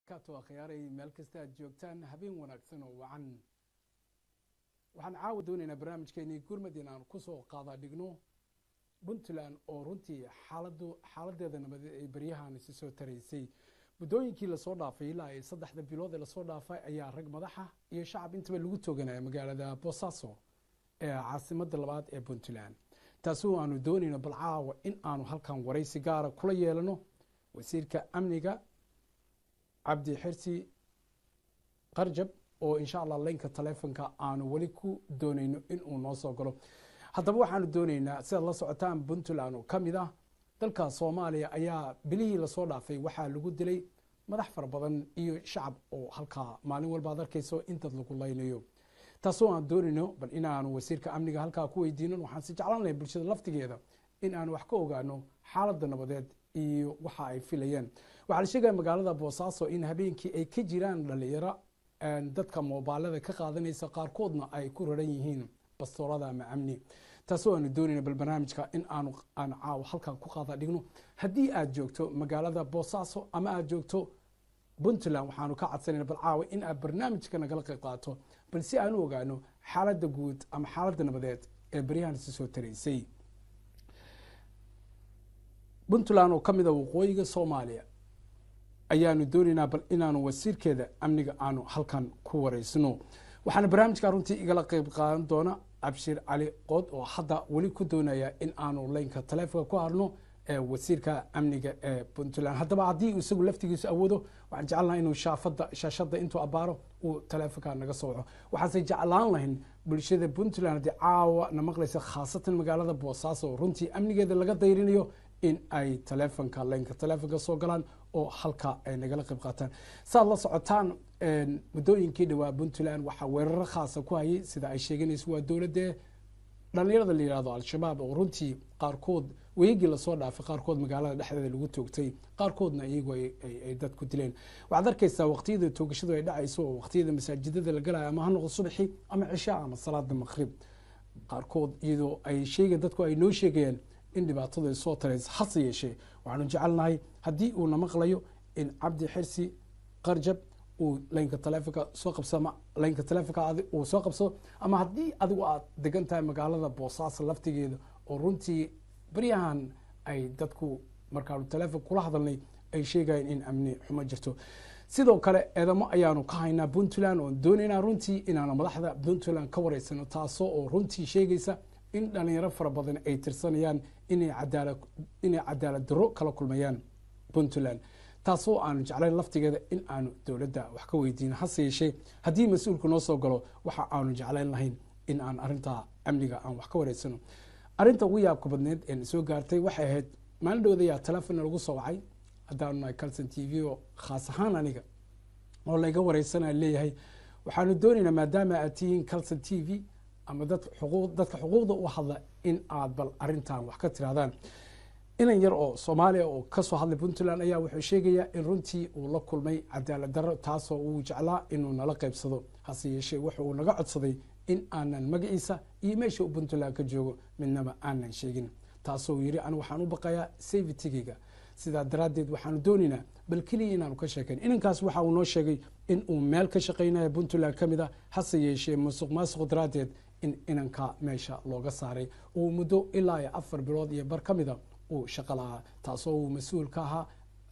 barakaatu akhyaaray meel kasta aad joogtaan habeen wanaagsan oo wacan waxaan caawa doonaynaa barnaamijkeennii gurmad inaan kusoo qaada dhigno puntland oo runtii xaaladeeda nabadeed ay baryahan isi soo taraysay muddooyinkii lasoo dhaafay ilaa ay 3 bilood ee lasoo dhaafay ayaa rag madaxa iyo shacab intaba lagu tooganaya magaalada Boosaaso ee caasimadda labaad ee Puntland taasoo aanu doonayno bal caawa in aanu halkan waraysi gaara kula yeelano wasiirka amniga Cabdi Xirsi Qarjab oo insha Allah linka telefonka aanu wali ku doonayno in uu noo soo galo haddaba waxaanu doonaynaa sida la socotaan Puntland oo kamid ah dalka Soomaaliya ayaa bilihii la soo dhaafay waxa lagu dilay madax far badan iyo shacab oo halka maalin walba arkayso inta lagu laynayo taasoo aan doonayno bal inaanu wasiirka amniga halka ku weydiino waxaan si jeclaan lahayn bulshada laftigeeda in aan wax ka ogaano xaaladda nabadeed iyo waxa ay filayeen waxa la sheegay magaalada Boosaaso in habeenkii ay ka jiraan dhalinyaro dadka mobilada ka qaadanaysa qaarkoodna ay ku raran yihiin bastoolada ama amni taasoo aan doonayno bal barnaamijka in aan caaw halkan ku qaada dhigno haddii aad joogto magaalada Boosaaso ama aad joogto Puntland waxaanu ka codsanayna bal caawa in aad barnaamijka nagala qayb qaato bal si aan u ogaano xaaladda guud ama xaaladda nabadeed ee baryahan soo taraysay Puntland oo kamid ah waqooyiga Soomaaliya ayaanu doonaynaa bal inaanu wasiirkeeda amniga aanu halkan ku wareysno waxaana barnaamijka runtii igala qayb qaadan doona Abshir Ali Qod oo hadda wali ku doonaya in aanu linka telefonka ku harno wasiirka amniga ee Puntland haddaba haddii isagu laftigiisa awoodo waxaan jeclahay inuu shaashada intuu abaaro uu telefonka naga soo waco waxaan jeclaan lahayn bulshada Puntland hadii caawa na maqlaysa khaasatan magaalada Boosaaso runtii amnigeeda laga dayrinayo in ay telefonka linka telefonka soo galaan oo halka ay nagala qayb qaataan saad la socotaan muddooyinkii dhawaa Puntland waxa weerar khaas ah ku hayay sida ay sheeganayso waa dawladda dhalinyarada la yiraahdo al-shabaab oo runtii qaarkood weeyigi la soo dhaafay qaarkood magaalada dhexdeeda lagu toogtay qaarkoodna iyagu ay dad ku dileen waxaad arkaysaa waqtiyada toogashadu ay dhacayso oo waqtiyada masaajidada la galayo ama ha noqdo subaxii ama cisha ama salaada maghrib qaarkood iyadoo ay sheegeen dadku ay noo sheegayaan in dhibaatadu soo tarayso hase yeeshee waxaanu jecelnahay haddii uu na maqlayo in Cabdi Xirsi Qarjab uu linka telefonka soo qabsama linka telefonka uu soo qabso ama haddii adigu aad degan tahay magaalada Boosaaso laftigeeda oo runtii baryahan ay dadku markaanu telefonka kula hadalnay ay sheegayeen in amni xumo jirto sidoo kale eedamo ayaanu ka haynaa Puntland oo doonaynaa runtii inaanu madaxda Puntland ka wareysano taasoo oo runtii sheegaysa in dhalinyaro fara badan ay tirsanayaan inay cadaalad darro kala kulmayaan Puntland taasoo aanu jeclayn laftigeeda in aanu dawladda wax ka weydiino hase yeeshee haddii mas-uulku noo soo galo waxa aanu jeclayn lahayn in aan arrinta amniga aan wax ka wareysano arrinta ugu yaabka badneed ee soo gaartay waxay ahayd maalin dhowda ayaa telefoon lagu soo wacay haddaanu nahay Kalson TV oo khaas ahaan aniga oo laga wareysanaya leeyahay waxaanu doonaynaa maadaama aad tihiin Kalson TV ama dadka xuquuqda u hadla in aad bal arrintan wax ka tiraadaan inan yar oo Soomaaliya oo ka soo hadlay Puntland ayaa wuxuu sheegayaa in runtii uu la kulmay cadaalad darro taasoo uu jeclaa inuu nala qaybsado hase yeeshee wuxuu naga codsaday in aanan magaciisa iyo meesha uu Puntland ka joogo midnaba aanan sheegin taasoo yiri anigu waxaan u baqayaa safety-giga sidaa daraadeed waxaanu doonaynaa bal kaliya inaanu ka sheekayn inankaas waxa uu noo sheegay in uu meel ka shaqeynayo Puntland kamid ah hase yeeshee musuqmaasuq daraadeed in inanka meesha looga saaray uu muddo ilaa 4 bilood iyo bar kamid ah uu shaqo lahaa taasoo uu mas'uul ka ahaa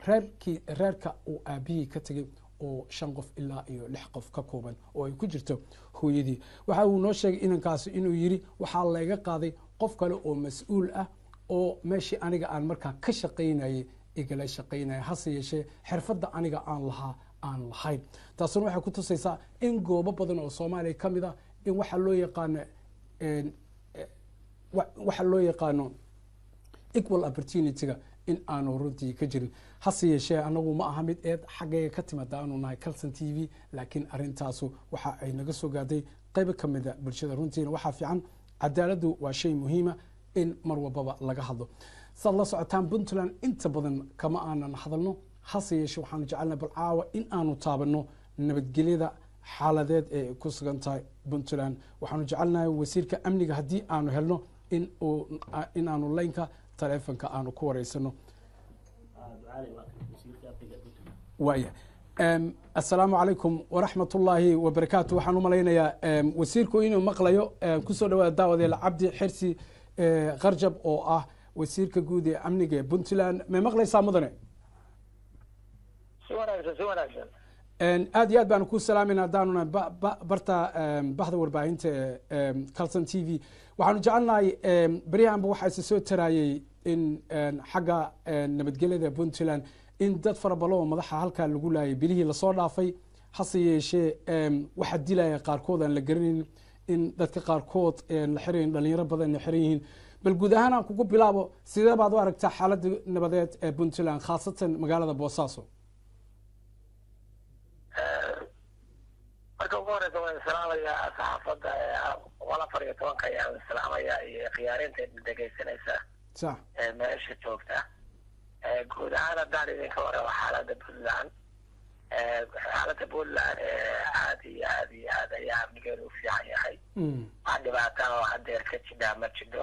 reerka uu aabihii ka tagay oo 5 qof ilaa iyo 6 qof ka kooban oo ay ku jirto hooyadii waxa uu noo sheegay inankaas inuu yiri waxa laga qaaday qof kale oo mas'uul ah oo meeshii aniga aan markaa ka shaqeynayay igala shaqeynay hase yeeshee xirfadda aniga aan lahayn taasoo waxay ku tusaysaa in goobo badan oo Soomaaliya kamid ah in waxa loo yaqaano equal opportunity-ga in aanu runtii ka jirin hase yeeshee anagu ma aha mid eed xaggayga ka timaada aanu nahay Kalson TV laakiin arrintaasu waxa ay naga soo gaaday qayb ka mid ah bulshada runtiina waxa fiican cadaaladdu waa shay muhiim ah in mar walba laga hadlo sad la socotaan Puntland inta badan kama aanan hadalno hase yeeshee waxaanu jecelnahay bal caawa in aanu taabano nabadgelyada xaaladeed ee ku sugan tahay Puntland waxaanu jecelnahay wasiirka amniga haddii aanu helno in aanu linka telefonka aanu ku wareysano waaya السلام عليكم ورحمة الله وبركاته. وحنو ملينا وسيركو إنه مقليو كسر دوا داود العبد حرسي غرجب أو وسيرك جودي أمنية بنتلان ما مقلي سامدنا. سواء آديات بأن كل سلامنا دانونا برتا بحث وربعين كالسن تي في وحنو جعلنا بريان بوحة سوت تراي إن حاجة نبتجلد بنتلان in dad fara badan oo madaxa halka lagu laayay bilihii la soo dhaafay hase yeeshee waxa dilaya qaarkood aan la garanin in dadka qaarkood la xireen dhalinyaro badan la xiran yihiin bal guud ahaan aan kugu bilaabo sidee baad u aragtaa xaaladda nabadeed ee Puntland khaasatan magaalada Boosaaso marka ugu horeysa waan salaamayaa saxaafadda wala fariyo tobanka ayaan salaamayaa iyo khiyaarinta dhageysanaysa sax meesha joogta guud ahaan haddaan idinka warrabo xaaladda Puntland aad iyo aad ayaa amnigeedu u fiican yahay wax dhibaataan oo hadeer ka jidhaa ma jidho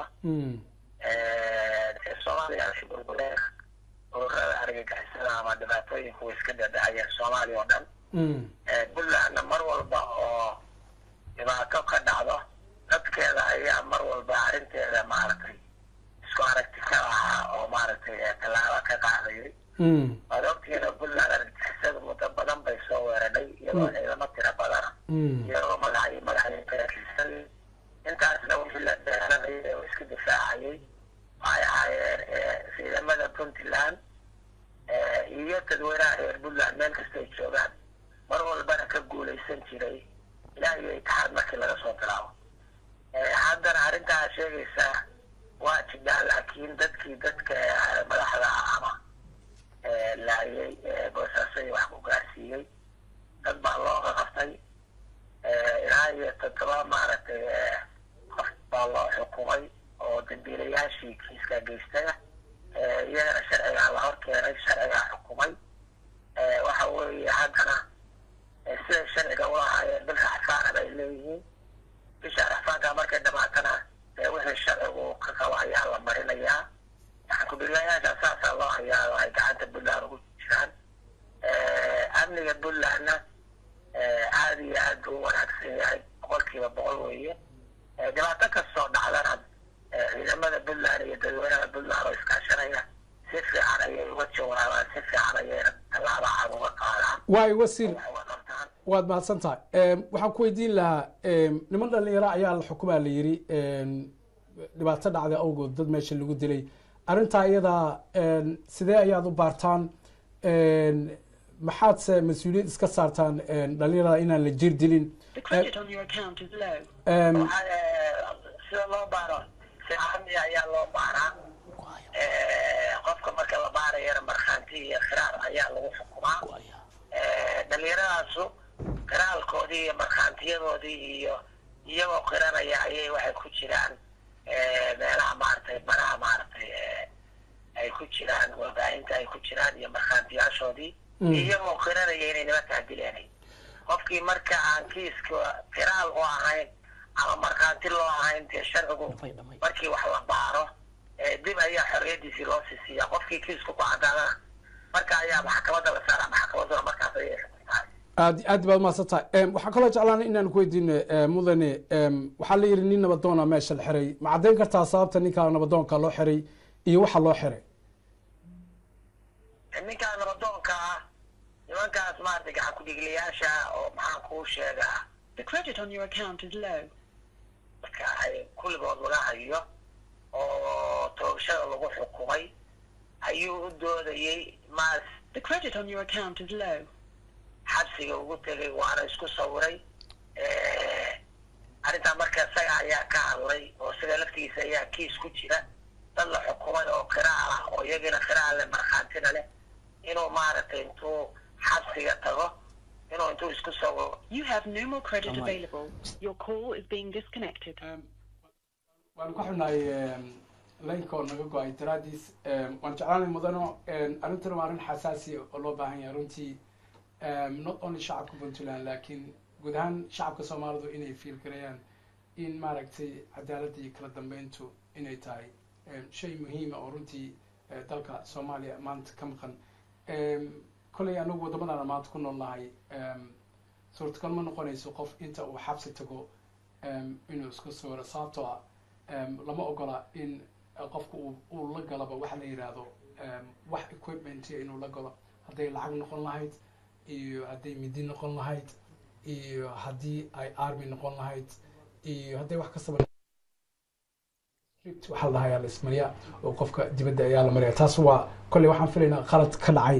soomaaliya burbureer ururada argagixisada ama dhibaatooyinku way iska dhadhacayeen soomaaliya oo dhan Puntlandna mar walba oo dhibaato ka dhacdo dadkeeda ayaa mar walba arrinteeda maaragtay isku aragti ka lahaa oo maaragtay tallaabo ka qaadayay adogtiina Puntland argagixisada muddo badan bay soo weeraray iyadoo ciidamo tiro badan iyadoo magacyo kala kiisan intaasna wixii la dheeranayay oo iska difaacayay waxay ahaayeen ciidamada Puntland iyo dadweynaha reer Puntland meel kastay joogaan mar walbana ka guulaysan jiray ilaa iyo itixaad markii laga soo bilaabo haddana arrintaa sheegaysaa waa jidhaa laakiin dadka madaxda ama laayay boosaasay wax ku gaarsiiyey dad baa loo qaftay ilaa iyo 7 maaragtay qof baa loo xukumay oo dambiilayaashii kiiska geystay iyagana sharciga la hor keenay sharciga xukumay waxa weeye haddana sida sharciga u lahaayeen bilka xafaana bay leeyihiin bisha xafaanka markay dhamaatana wixii sharcigu ka qabo ayaa la marinayaa ku-bilayaasha saasaa loo hayaa oo ay gacanta Puntland ugu jiraan amniga Puntlandna aad iyo aad buu wanaagsan yahay 100% weeye dhibaato kastoo dhacdana ciidamada Puntland iyo dadweynaha Puntland oo iskaashanaya si fiican ayay uga jawaabaan si fiican ayayna tallaabo cad uga qaadaan waay wasiir waad mahadsantahay waxaan ku weydiin lahaa niman dhalinyaro ayaa la xukumaa la yiri dhibaato dhacday awgood dad meesha lagu dilay arrintaa iyada sidee ayaad u baartaan maxaad se mas-uuliyad iska saartaan dhalinyarada inaan la jir dilin sida loo baaro si amni ayaa loo baaraa qofka marka la baarayana markhaanti iyo khiraar ayaa lagu xukumaa dhalinyaradaas qiraalkoodii iyo markhaantiyadoodii iyo iyagoo qiranaya ayay waxay ku jiraan meelaha maaragtay baraha maaragtay ay ku jiraan warbaahinta ay ku jiraan iyo markhaantiyaashoodii iyagoo qiranaya inay nimankaa dileenay qofkii marka aan kiiska qiraal u ahayn ama markhaanti loo ahayn dee sharcigu markii wax la baaro dib ayaa xorriyadiisii loo siisiyaa qofkii kiisku ku caddaadana marka ayaa maxkamadda la saaraa maxkamadduna markaas ayay xukuntahay aad baad mahadsantahay waxaan kaloo jeclaanay inaan ku weydiino mudane waxaa la yidhi nin nabadoona meesha la xiray ma caddayn kartaa sababta ninkaa nabadoonka loo xiray iyo waxa loo xiray ninkaa nabadoonka nimankaas maaragtay gacan ku-dhigliyaasha oo maxaan kuu sheegaa The credit on your account is low. marka ay kulligood laga hayo oo toogashada lagu xukumay ayuu u doodayay maas The credit on your account is low. xabsiga ugu tegay waana isku sawiray arrintaa marka isaga ayaa ka hadlay oo isaga laftigiisa ayaa kiis ku jira dad la xukumay oo qiraal ah oo iyagina qiraal leh markhaatina leh inuu maaragtay intuu xabsiga tago inuu intuu isku sawiro. You have no more credit available. Your call is being disconnected. waan ku xunnahay laynka oo naga go-ay daraadiis waan jeclaanay mudano arrintuna waa arrin xasaasi oo loo baahan yahay runtii not only shacabka Puntland laakiin guud ahaan shacabka Soomaalidu inay fiil gareeyaan in maaragtay cadaaladda iyo kala dambeyntu inay tahay shay muhiim ah oo runtii dalka Soomaaliya maanta ka maqan kolley anagu wadamadan maanta ku nool nahay suurtagal ma noqonayso qof inta uu xabsi tago inuu isku sawiro sababtoo ah lama ogola in qofka uu la galaba waxa la yidhaahdo wax equipment inuu la galo hadday lacag noqon lahayd iyo hadday midi noqon lahayd iyo haddii ay army noqon lahayd iyo hadday wax kastaba waxaa la dhahayaa la ismariyaa oo qofka dibadda ayaa la mariyaa taas waa kolley waxaan filaynaa qalad ka dhacay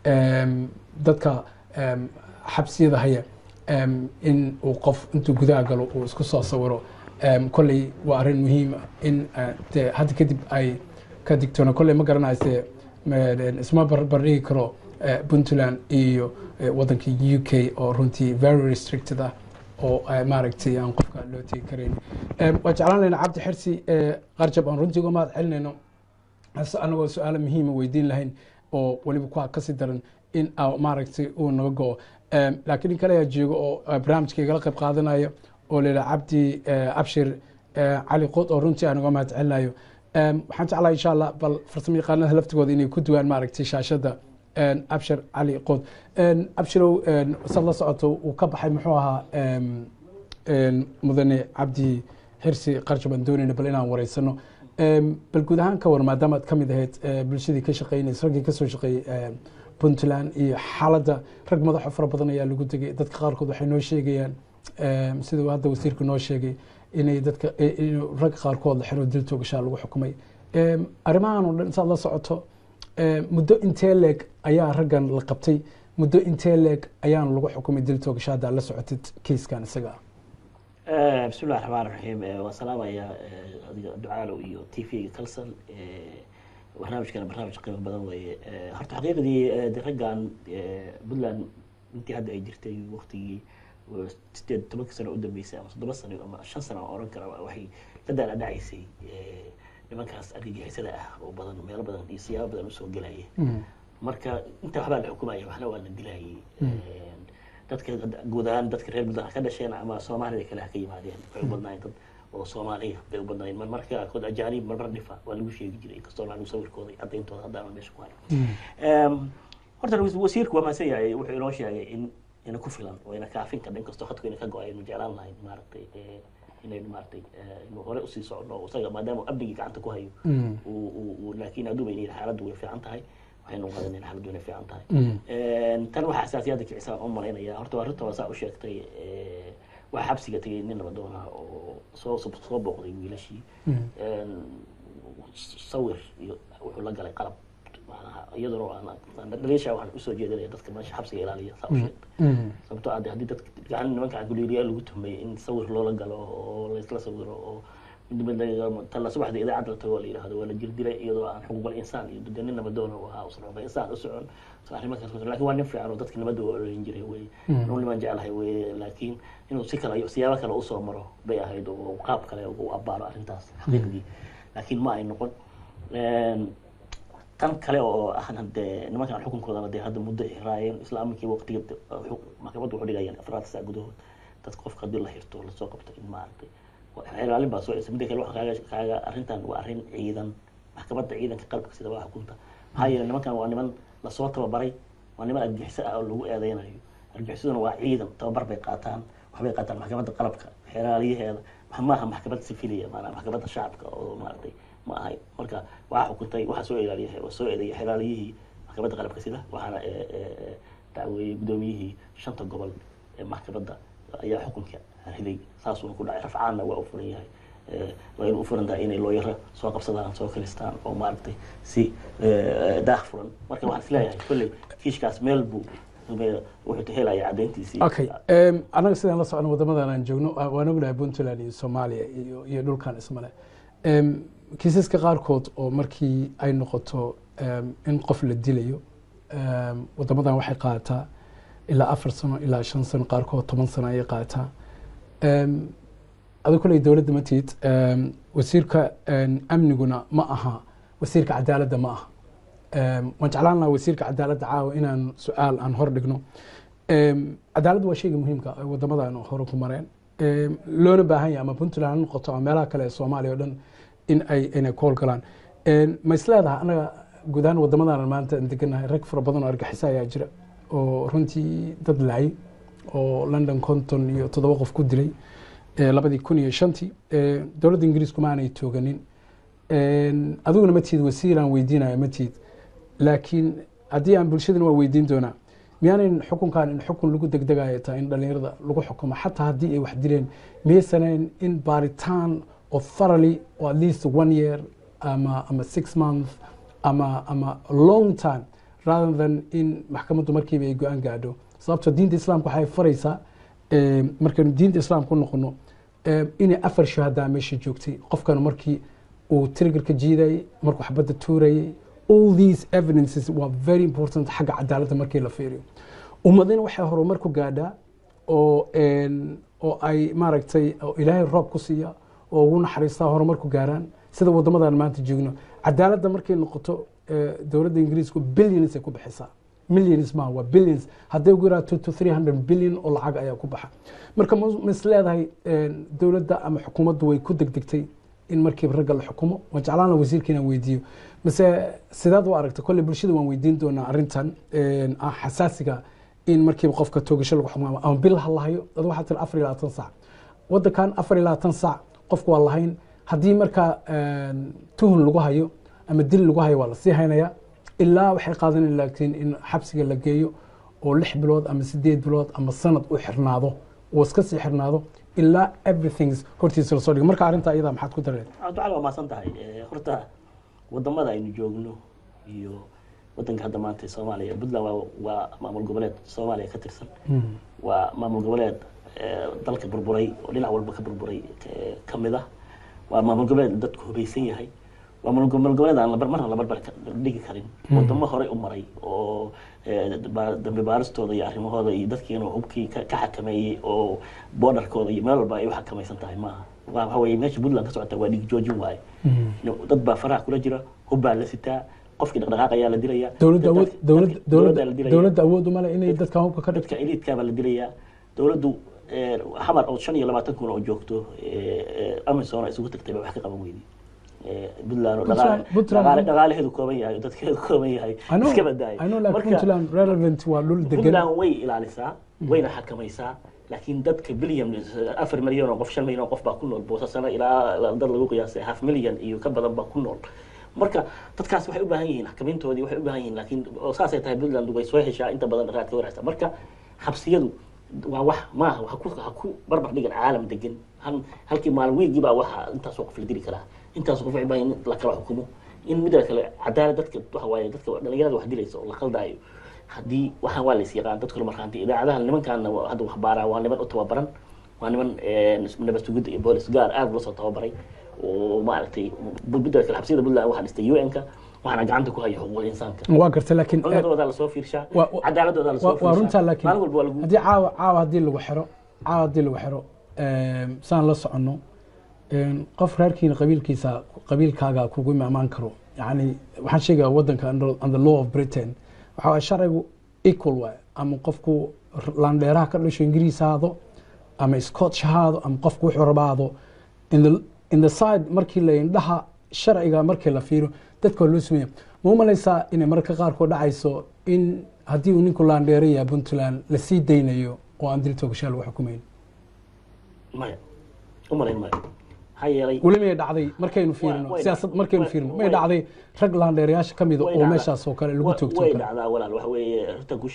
dadka xabsiyada haya in uu qof intuu gudaha galo uu isku soo sawiro kolley waa arrin muhiim in de hadda kadib ay ka digtoona kolley ma garanayse isma barbardhigi karo puntland iyo waddanka UK oo runtii very restricted ah oo maaragtay aan qofka loo tegi karayn waa jeclaan laynaa cabdi xirsi qarjab aan runtii uga mahad celinayno anagoo su-aalo muhiima weydiin lahayn oo weliba kuwa kasii daran in maaragtay uu naga go-o laakiin in kale ayaa joogo oo barnaamijka igala qayb qaadanaya oo layidhaha cabdi abshir cali qood oo runtii aan uga mahad celinayo waxaan jeclahay insha allah bal farsamo yaqaanada laftigooda inay ku duwaan maaragtay shaashada abshir cali qood abshirow sad la socoto uu ka baxay muxuu ahaa mudane cabdi xirsi qarjab aan doonayna bal inaan wareysano bal guud ahaan ka war maadaama aad ka mid ahayd bulshadii ka shaqeynaysa raggii kasoo shaqeeyey puntland iyo xaaladda rag madaxo fara badan ayaa lagu tegay dadka qaarkood waxay noo sheegayaan siduu hadda wasiirku noo sheegay inay dadka rag qaarkood la xiro dil toogashaa lagu xukumay arrimahan oo dhan intaad la socoto muddo intee leeg ayaa raggan la qabtay muddo intee leeg ayaan lagu xukumay dil toogasha hadda la socotid kiiskan isaga بسم الله الرحمن الرحيم والسلام يا دعاء iyo TV kalsan barnaamijkan barnaamij qiimo badan weeye horta xaqiiqdii raggan Puntland intii hadda ay jirtay waqtigii 8 sano u dambeysay ama 7 sano ama 5 sano oran kara waxay ka dala dhacaysay nimankaas argagixisada ah oo badan meelo badan iyo siyaabo badan u soo galay marka inta waxba la xukumayo waxna waa la dilayay dadka guudaan dadka reer Puntland ka dhasheen ama Soomaalida kale ka yimaadeen waxay badnaayeen dad oo Soomaaliya bay u badnaayeen marka kooda ajaanib marmar dhifa waa lagu sheegi jiray kastoo lagu sawirkooda cadeyntooda hadaan meesha ku hayo horta wasiirku waa maasay wuxuu inoo sheegay in ku filan oo ina kaafin ka dhan kastoo khadku ina ka go'ay inuu jeclaan lahayn maaragtay inay maaragtay inuu hore u sii socdo isaga maadaama abdigi gacanta ku hayo laakiin aduu bay xaaladdu way fiican tahay waxaynu qaadanayna xaaladdu inay fiican tahay tan waxa asaasiyada kicisa oo maleynaya horta waa runta waa u sheegtay waxa xabsiga tagay nin laba doona oo soo booqday wiilashii sawir iyo wuxuu la galay qalab iyadoo aan dhaliisha waxaan usoo jeedinaya dadka meesha xabsiga ilaaliya saa u sheegtay sababtoo ah haddii dadka gacan nimanka guliiriyaa lagu tuhmay in sawir loola galo oo laysla sawiro oo tala subaxda idaacadda la tago la yidhaahdo waa la jirdilay iyadoo aan xuquuqul insaan iyo nin nabadoon oo ahaa usan xuquuqul insaan u socon arrimahaas laakiin waa nin fiican oo dadka nabadda u ololin jiray wey inuu niman jeclahay wey laakiin inuu si kale siyaabo kale u soo maro bay ahayd oo qaab kale u abbaaro arrintaas xaqiiqdii laakiin ma ay noqon tan kale oo ah hadee nimankan xukunkooda hadee hadda muddo xiraayeen islaamkii waqtiga maxkamaddu wuxuu dhigayaan 4 saac gudahood dad qofka hadii la xirto la soo qabto in maartay ilaalin baa soo ismid kale waxa kaaga arrintan waa arrin ciidan maxkamadda ciidanka qalabka sida waa xukunta maxaa yeelay nimankan waa niman la soo tababaray waa niman argagixis ah oo lagu eedeynayo argagixisaduna waa ciidan tababar bay qaataan waxbay qaataan maxkamadda qalabka xiraaliyaheeda maaha maxkamad siviliya maana maxkamadda shacabka oo maartay ma ahay marka waxa xukuntay waxa soo ilaaliyay oo soo eedeeyay xiraaliyihii maxkamadda qalabka sida waxaana dacweeyay gudoomiyihii 5 gobol ee maxkamadda ayaa xukunka riday saas uu ku dhacay rafcaana waa u furan yahay waa inuu furan tahay inay looyara soo qabsadaan soo kalistaan oo maartay si daah furan marka waxaan isleeyahay kulli kiishkaas meel buu wuxuu helaya cadeyntiisii okay anaga sidaan la socono wadamadan aan joogno waan ognahay Puntland iyo Soomaaliya iyo dhulkan ismale kiisaska qaarkood oo markii ay noqoto in qof la dilayo wadamadan waxay qaataa ilaa 4 sano ilaa 5 sano qaarkood 10 sano ay qaataa adoo kale dawladda ma tiid wasiirka amniguna ma aha wasiirka cadaaladda ma aha waan jeclaan lahaa wasiirka cadaaladda caawa inaan su-aal aan hor dhigno cadaaladdu waa shayga muhiimka ah wadamadan hore ku mareen loona baahan yahay ama Puntland ha noqoto ama meelaha kale ee Soomaaliya oo dhan inay kool galaan ma isleedahay anaga guud ahaan wadamadan maanta deganahay rag fara badan oo argagixis ayaa jira oo runtii dad laayay oo London konton iyo 7 qof ku dilay 2005 dowladda Ingiriisku ma aanay tooganin adiguna ma tiid wasiiraan weydiinaya ma tiid laakiin haddii aan bulshadana waa weydiin doonaa miyaanan xukunkan in xukun lagu degdegayo taa in dhalinyarada lagu xukumo xataa haddii ay wax dileen miyaysanan in baaritaan oo thoroughly or at least 1 year ama 6 months ama long time rather than in maxkamaddu markiiba ay go-aan gaadho sababtoo diinta islaamka waxay faraysaa markaynu diinta islaamka u noqono inay 4 shahadaa meesha joogtay qofkana markii uu triggerka jiidayay markuu xabadda tuurayay all these evidences were very important xagga cadaaladda markii la fiiriyo ummadina waxay horumar ku gaadhaa oo ay maaragtay ilaahay roob ku siiya oo ugu naxariistaa horumar ku gaaraan sida wadamadan maanta joogno cadaaladda markay noqoto dowladda Ingiriisku billions ay ku bixisaa millions ma waa billions haddii ugu yaraato 300 billion oo lacag ayaa ku baxa marka mis leedahay dowladda ama xukuumaddu way ku degdegtay in markiiba ragga la xukumo waan jeclaan wasiirkiina weydiiyo mise sidaad u aragtay kolley bulshada waan weydiin doonaa arrintan xasaasiga in markiiba qofka toogasho lagu xukumo ama bil ha lahayo dad waxaa tiri 24 saac waddankan 24 saac qofku waa lahayn haddii markaa tuhun lagu hayo ama dil lagu hayo waa la sii haynayaa ilaa waxay qaadanayaan laakiin in xabsiga la geeyo oo 6 bilood ama 8 bilood ama sanad u xirnaado oo iska sii xirnaado ilaa everything's hortiisa la soo dhigo marka arrinta iyada maxaad ku dareed ducal waa maasan tahay horta wadamada aynu joogno iyo wadanka hadda maanta Soomaaliya Puntland waa maamul goboleed Soomaaliya ka tirsan waa maamul goboleed dalka burburay oo dhinac walba ka burburay kamid ah waa maamul goboleed dadku hubaysan yahay waa maamul goboleed aan la barbar dhigi karin wadamo hore u maray oo dambe baaristooda iyo arrimahooda iyo dadkiina hubkii ka xakameeyay oo borderkooda iyo meel walba ay u xakamaysan tahay maaha waxa weeye meesha Puntland ka socota waa dhig joojin waaye dad baa faraha kula jira hub baa la sitaa qofkii dhaqdhaqaaq ayaa la dilaya dowladda awood uma leh inay dadka hubka ka dadka elite baa la dilaya dowladdu xamar oo 25 kun oo joogto Amazon isugu tagtay wax ka qaban weydii Puntland dhaqaalaheedu kooban yahay dadkeedu kooban yahay iska badaay marka Puntland relevant waa dhul degan Puntland way ilaalisaa wayna xakamaysaa laakiin dadka billion 4 milyan oo qof 5 milyan oo qof baa ku nool boosasana ilaa dad lagu qiyaasay 5 milyan iyo ka badan baa ku nool marka dadkaas waxay u baahan yihiin xakameyntoodii waxay u baahan yihiin laakiin oo saas ay tahay Puntland way soo heshaa inta badan raadka waraysa marka xabsiyadu waa wax maaha waxa ku barbar dhigan caalam degan halkii maalin weeygi baa waxa intaas oo qof la diri karaa intaas qof ay baahan la kala xukumo in midda kale cadaalad dadka waxa waaye dadka dhalinyarada wax dilayso oo la qaldaayo haddii waxaan waa la is yaqaan dadku markaantii idaacadaha nimankan hadda wax baara waa niman u tababaran waa niman nabad sugid iyo boolis gaar aad loo soo tababaray oo maaragtay midda kale xabsiyada Puntland waxa dhistay UN-ka waxaana gacanta ku haya xuquuqda insaanka waa gartay laakiin culadooda la soo fiirshaa cadaaladooda la soo fiirshaa waa runta laakiin haddii caawa haddii lagu xiro saan la soconno qof reerkiina qabiilkaaga kugu imaan karo yani waxaan sheegaa wadanka under law of Britain waxa sharcigu equal way ama qofku landheeraha ka dhasho Ingiriis ahaado ama Scottish ahaado ama qofku wuxuu rabaado in the side markii la indhaha sharciga markii la fiiro dadka loo sameeyo ma malaysaa in marka qaar ku dhacayso in haddii uu ninku landheeraya Puntland la sii deynayo oo aan dil toogasho lagu xukumayn maya umaleyn ولما يدعي مركين فيرنا سياسة مركين فيرنا ما يدعي رجل عن رياش كم يدو ومش أسوكر اللي قلت وين دعنا ولا الوحوي تقولش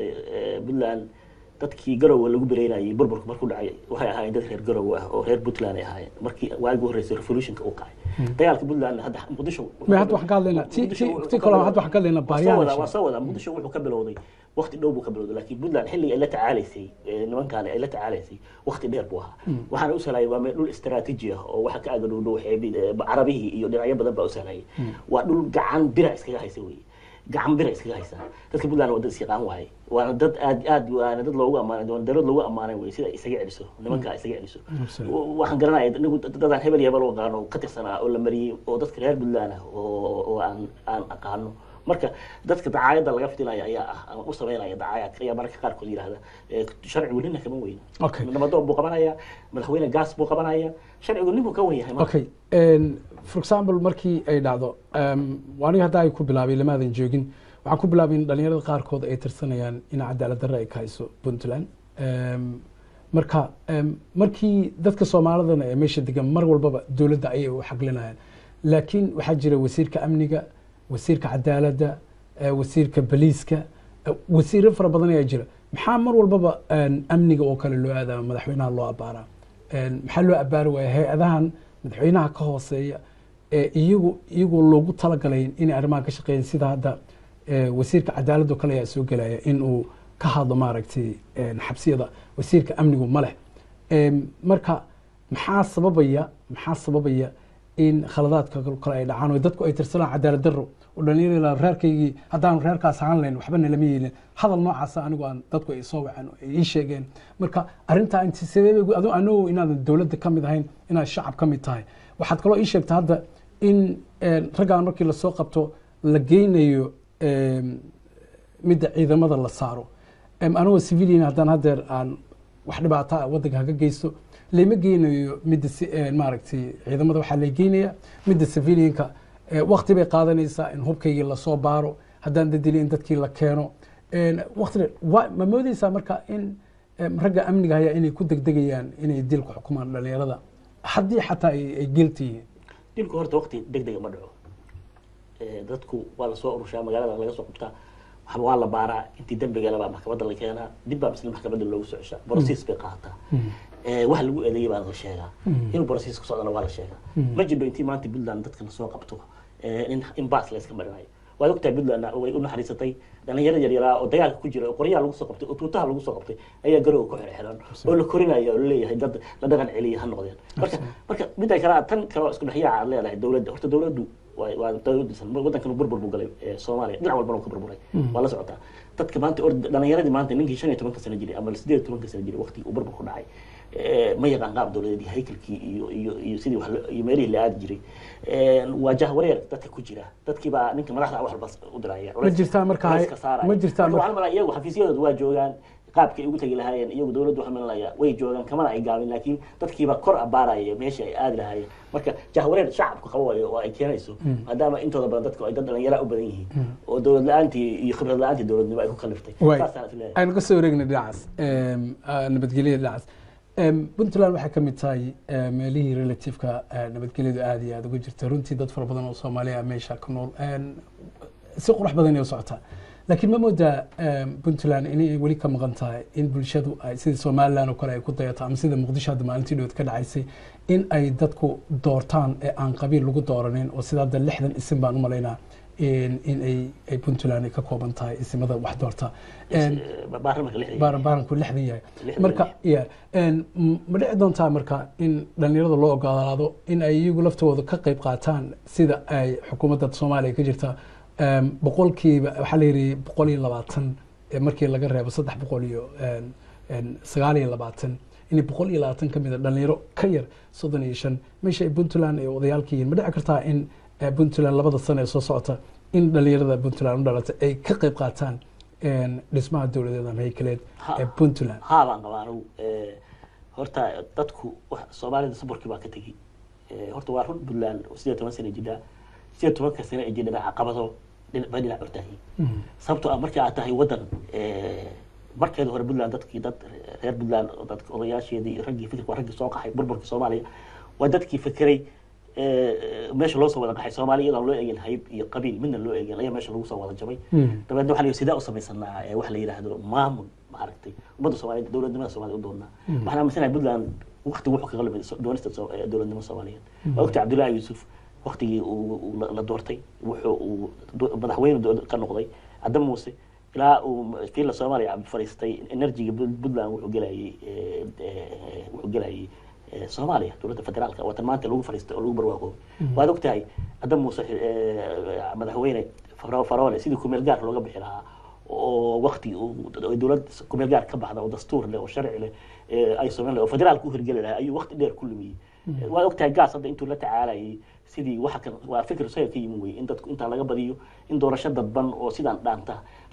بالله dadkii garow lagu bireynayay burburka markuu dhacay waxay ahaayeen dad reer garow ah oo reer Puntland ay ahaayeen markii waagi horeysay revolutionka uu kacay dagaalka Puntland hadda Muqdisho ma hadda waxaan ka hadlaynaa ti kale hadda waxaan ka hadlaynaa baariyaasha waa soo wada Muqdisho wuxuu ka bilowday waqti dhow buu ka bilowday laakiin Puntland xilli ay la tacaalaysay nimankan ay la tacaalaysay waqti dheer buu ahaa waxaan u salaayay waa dhul istiraatiiji ah oo waxa ka ag dhow Carabihi iyo dhinacyo badan baa u salaayay waa dhul gacan bira iskaga haysay weey gacan bira iskaga haysaa dadka Puntland waa dad isqaan waay waa dad aad waana dad loogu amaanay doon darad loogu amaanay way sida isaga celiso nimanka isaga celiso waxaan garanayaa anigu dadaan hebel yabal oo qaano ka tirsanaa oo la mariyay oo dadka reer Puntland ah oo aan aqaano marka dadka dacaayada laga fidinaya ayaa ah ama u sameynaya dacaayad ayaa marka qaar kood yiraahda sharcigu ninna kama weyn nabadoo buu qabanaya madaxweyne gaas buu qabanaya sharcigu ninbu ka weyn yahay okay for example markii ay dhacdo waani hadda ay ku bilaabay lamaadan joogin waxaan ku bilaabay in dhalinyarada qaarkood ay tirsanayaan in cadaalad darre ay ka hayso Puntland marka markii dadka Soomaalidana ee meesha degan mar walbaba dawladda ayay u xaqlinayaan laakiin waxaa jira wasiirka amniga wasiirka cadaaladda wasiirka boliiska wasiiro fara badan ayaa jira maxaa mar walbaba amniga oo kale loo aadaa madaxweynaha loo abaaraa maxaa loo abaari waaya hay-adahan madaxweynaha ka hooseeya iyagu loogu talagalay inay arrimaha ka shaqeeyaan sida hadda wasiirka cadaaladda oo kale ayaa soo gelaya in uu ka hadlo maaragtay xabsiyada wasiirka amnigu ma leh marka maxaa sababaya in khaladaadka kale ay dhacaan oo dadku ay tirsanaan cadaalad darro oo dhalinyarada reerkaygii haddaan reerkaas ahaan lahayn waxbana lama yeelin hadal noocaasa anigu aan dadku ay soo waceen oo ay ii sheegeen marka arrintaa inti sababay adoo anoo inaadan dawladda ka mid ahayn inaad shacab ka mid tahay waxaad kaloo ii sheegtay hadda in raggaan markii lasoo qabto la geynayo midda ciidamada la saaro anigoo civilian haddaan haddeer aan wax dhibaata waddanka haga geysto lama geynayo midda maaragtay ciidamada waxaa la geynaya midda civilianka waqti bay qaadanaysaa in hubkaygii lasoo baaro haddaan dadili in dadkii la keeno waqti ma moodeysaa marka in ragga amniga haya inay ku degdegayaan inay dilku xukumaan dhalinyarada haddii xataa ay guilty yihiin dilku horta waqti degdega ma dhaco dadku waa lasoo urushaa magaalada laga soo qabtaa waa la baaraa intii dambigeena baa maxkamadda la keenaa dib baa misle maxkamadda loogu soo ceshaa process bay qaataa wax lagu eedeeyay baa la sheegaa inuu process ku socdana waa la sheegaa ma jiro intii maanta Puntland dadka la soo qabto in baas la iska marinayo waad ogtahay Puntland way u naxariisatay dhalinyaro yaryar oo dagaalka ku jira oo qoryaha lagu soo qabtay oo tuutaha lagu soo qabtay ayaa garow ku xirxiran oo la korinayo oo leeyahay dad la dhaqan celiya ha noqdeen marka mid ay kala tan kala isku dhaxyaa aad leedahay dawladda horta dawladdu waa dawladdiisan waddankan burbur buu galay Soomaaliya dhinac walba ka burburay waa la socotaa dadka maanta dhalinyaradii maanta ninkii 15 sano jiray ama 18 sano jiray waqti uu burbur ku dhacay ma yaqaan qaab dawladeedii haykalkii iyo sidii wax iyo meelihii la aadi jiray waajah wareer dadka ku jira dadkii baa ninka madaxda wax walba u diraya ma jirtaa marka marka iyagu xafiisyadooda waa joogaan qaabka ay ugu tagi lahaayeen iyagu dawladdu waxa meelaya way joogaan kamana ay gaabin laakiin dadkiiba kor abaaraya meesha ay aadi lahaayeen marka jahwareer shacabku qabayo oo ay keenayso maadaama intooda badan dadku ay dad dhalinyaro u badan yihiin oo dawlad la'aantii iyo khibrad la'aantii dawladnimo ay ku kaliftay aynu ka soo wareegnay dhinacaas nabadgelyada dhinacaas Puntland waxay ka mid tahay meelihii relativeka nabadgelyadu aad iyo aad uga jirta runtii dad fara badan oo Soomaaliya meesha ku nool si qurux badan ay socotaa laakiin ma moodaa Puntland inay weli ka maqan tahay in bulshadu ay sida Somaliland oo kale ay ku dayato ama sida Muqdisho hadda maalintii dhow ka dhacaysay in ay dadku doortaan ee aan qabiil lagu dooranin oo sida hadda 60 isim baan u malaynaa in ay Puntland ka kooban tahay isimada wax doorta baarlamaanku 60 yahay marka ma dhici doontaa marka in dhalinyarada loo ogolaado in ay iyagu laftooda ka qayb qaataan sida ay xukuumadda Soomaaliya ka jirta boqolkiiba waxaa la yiri 120 markii laga reebo 329 in 120 ka mid ah dhalinyaro ka yar 35 meesha ay Puntland ay odayaalka yihiin ma dhici kartaa in Puntland labada sano ee soo socota in dhalinyarada Puntland u dhalatay ay ka qayb qaataan dhismaha dawladeed ama haykaleed ee Puntland baan qabaanu horta dadku Soomaalida sabarkii baa ka tagay horta waa run Puntland 18 sano jira 18 sano ay jireen caqabado dhinaca hortaahi sababtoo ah markii aad tahay wadan markeeda hore Puntland dadkii dad reer Puntland dadka odayaasheedii raggii fikirka raggii soo qaxay burburka Soomaaliya waa dadkii fikiray meesha loo soo wada qaxay Soomaaliya iyadoo loo eegin hayb iyo qabiil midna loo eegin ayaa meesha lagu soo wada jabay dabeedna waxa la yiraahdaa sidaa u samaysanaa wax la yiraahdo maamul maaragtay ummadda Soomaaliyeed dawladnimada Soomaaliya u doonaa waxaan aaminsanay Puntland waqti wuxuu ka qalbay doonista dawladnimada Soomaaliyeed waqti Cabdullaahi Yuusuf waqtigii uu la doortay wuxuu madaxweyne ka noqday Adam Muuse ilaa uu fiil Soomaaliya ab fariistay energy Puntland wuxuu galayay Soomaaliya dawladda federaalka watan maanta lagu fariistay oo lagu barwaaqo waad ogtahay Adam Muuse madaxweyne Faroole sidii ku meel gaar looga bixi lahaa oo waqti uu dawlad ku meel gaar ka baxda oo dastuur leh oo sharci leh ay Soomaaliya oo federaalku hirgeli lahaa ayuu waqti dheer ku lumiyay waad ogtahay gaas hadda intuu la tacaalayay sidii waxa kan waa fikir soo ka yimid in dadku inta laga badiyo in doorasho dadban oo sidaan dhaanta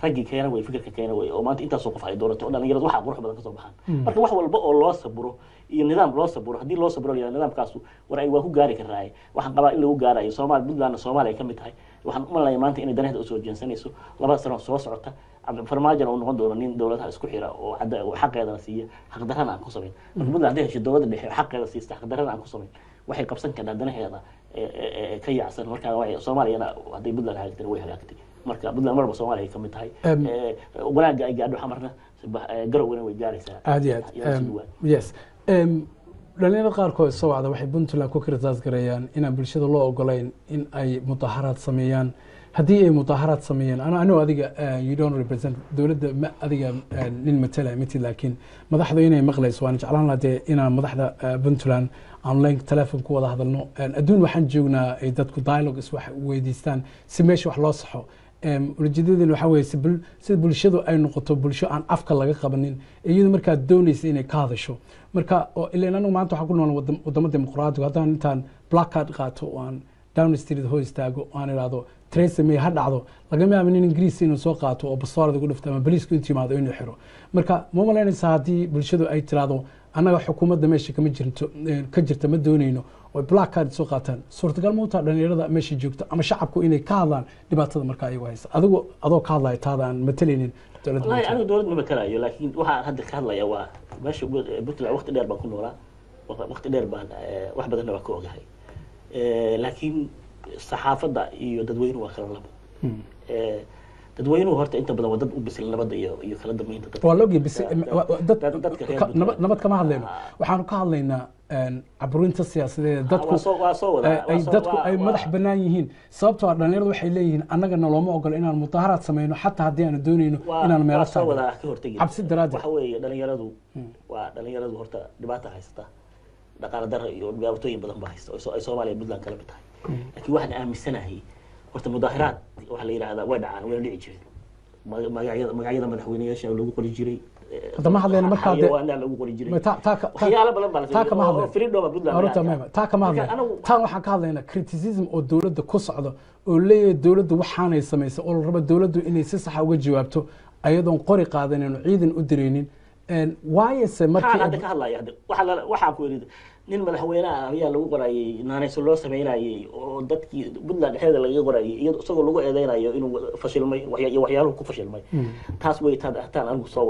raggii keena way fikirka keena way oo maanta intaas oo qof ay doorato dhalinyaradu waxa qurux badan ka soo baxaan marka wax walba oo loo saburo iyo nidaam loo saburo hadii loo saburo nidaamkaas war ay waa ku gaari karaan waxaan qabaa in lagu gaarayo Soomaaliya Puntland Soomaaliya ka mid tahay waxaan u malaynaa maanta in danaheeda u soo jeensanayso 2 sano soo socota ama farmaajo oo noqon doona nin dawladda isku xira oo xaqeeda siiya xaq darrana aan ku sameyn Puntland hadii hesho dawladda dhexe xaqeeda siista xaq darrana aan ku sameyn waxay qabsan kartaa danaheeda ka yaacsan marka way Soomaaliyana hadii Puntland hagaagtay way hagaagtay marka Puntland marba Soomaaliya ka mid tahay wanaaga ay gaadho xamarna garowna way gaaraysaa aad yes dhalinyarada qaarkood soo wacda waxay Puntland ku kirtaas gareeyaan in bulshada loo ogolayn in ay mudaharaad sameeyaan haddii ay mudaharaad sameeyaan anoo adiga you don't represent dawladda ma adiga nin matala mid laakiin madaxdu inay maqlayso waan jeclaan lahaa inaan madaxda Puntland online telephone ku wada hadalno adduun waxaan joognaa ay dadku dialogue is wax weydiistaan si meesha wax loo saxo ujeedadeen waxa weeye si bulshadu ay noqoto bulsho aan afka laga qabanin iyadoo markaa doonaysa inay ka hadasho marka ilaa anagu maanta waxa ku nool wadamo dimuqraadiga haddaan intaan black card qaato oo aan down street hoo istaago aan iraado Theresa May ha dhacdo lagama yaabo in Ingiriis inuu soo qaato oo bastoolada ku dhufto ama boliisku intii maado inuu xiro marka ma malaynaysa haddii bulshadu ay tiraado annaga xukuumadda meesha kama jirto ka jirta ma doonayno oo black card soo qaataan suurtagal ma tahay dhalinyarada meesha joogta ama shacabku inay ka hadlaan dhibaatada marka ayagu haysta adoo ka hadlaya taadaan matalaynin dawladda wallahi anigu dawladda ma matalayo laakiin waxaan hadda ka hadlaya waa meesha Puntland waqti dheer baan ku noolaa waqti dheer baan wax badan waa ka ogahay laakiin saxaafadda iyo dadweynuhu waa kala labo dadweynuhu horta inta badan waa dad u bisil nabadda iyo kala dambeynta dadka waa loogi bisil nabad kama hadlayno waxaanu ka hadlaynaa caburinta siyaasadeed dadku ay madax banaan yihiin sababtoo ah dhalinyaradu waxay leeyihiin annagana looma ogola inaan mudaharaad sameyno xataa haddii aan doonayno inaan meelo saarno cabsi daraaddeed waxa weeye dhalinyaradu horta dhibaato haysata dhaqaale darro iyo dhibaatooyin badan baa haysta oo ay Soomaaliya Puntland kala mid tahay laakiin waxaan aaminsanahay horta mudaharaad waxa la yiraahdaa way dhacaan way dhici jireen magacyada madaxweynayaasha lagu qori jiray hadda ma hadlayno markaa lagu qori jiray waxyaalo badan baa taa kama hadlayno freedom Puntland taa kama hadlayno taan waxaan ka hadlaynaa criticism oo dawladda ku socdo oo leeyahay dawladdu waxaanay samaysay oo la rabo dawladdu inay si sax uga jawaabto ayadoon qori qaadanin oo ciidan u direynin waayse markii hadda ka hadlaya waxa ku yiri nin madaxweynaha ayaa lagu qorayay naanayso loo sameeyay oo dadkii Puntland dhexdeeda laga qorayay iyadoo isagoo lagu eedeynayo inuu fashilmay waxyaaluhu ku fashilmay taas way taadaan anigu soo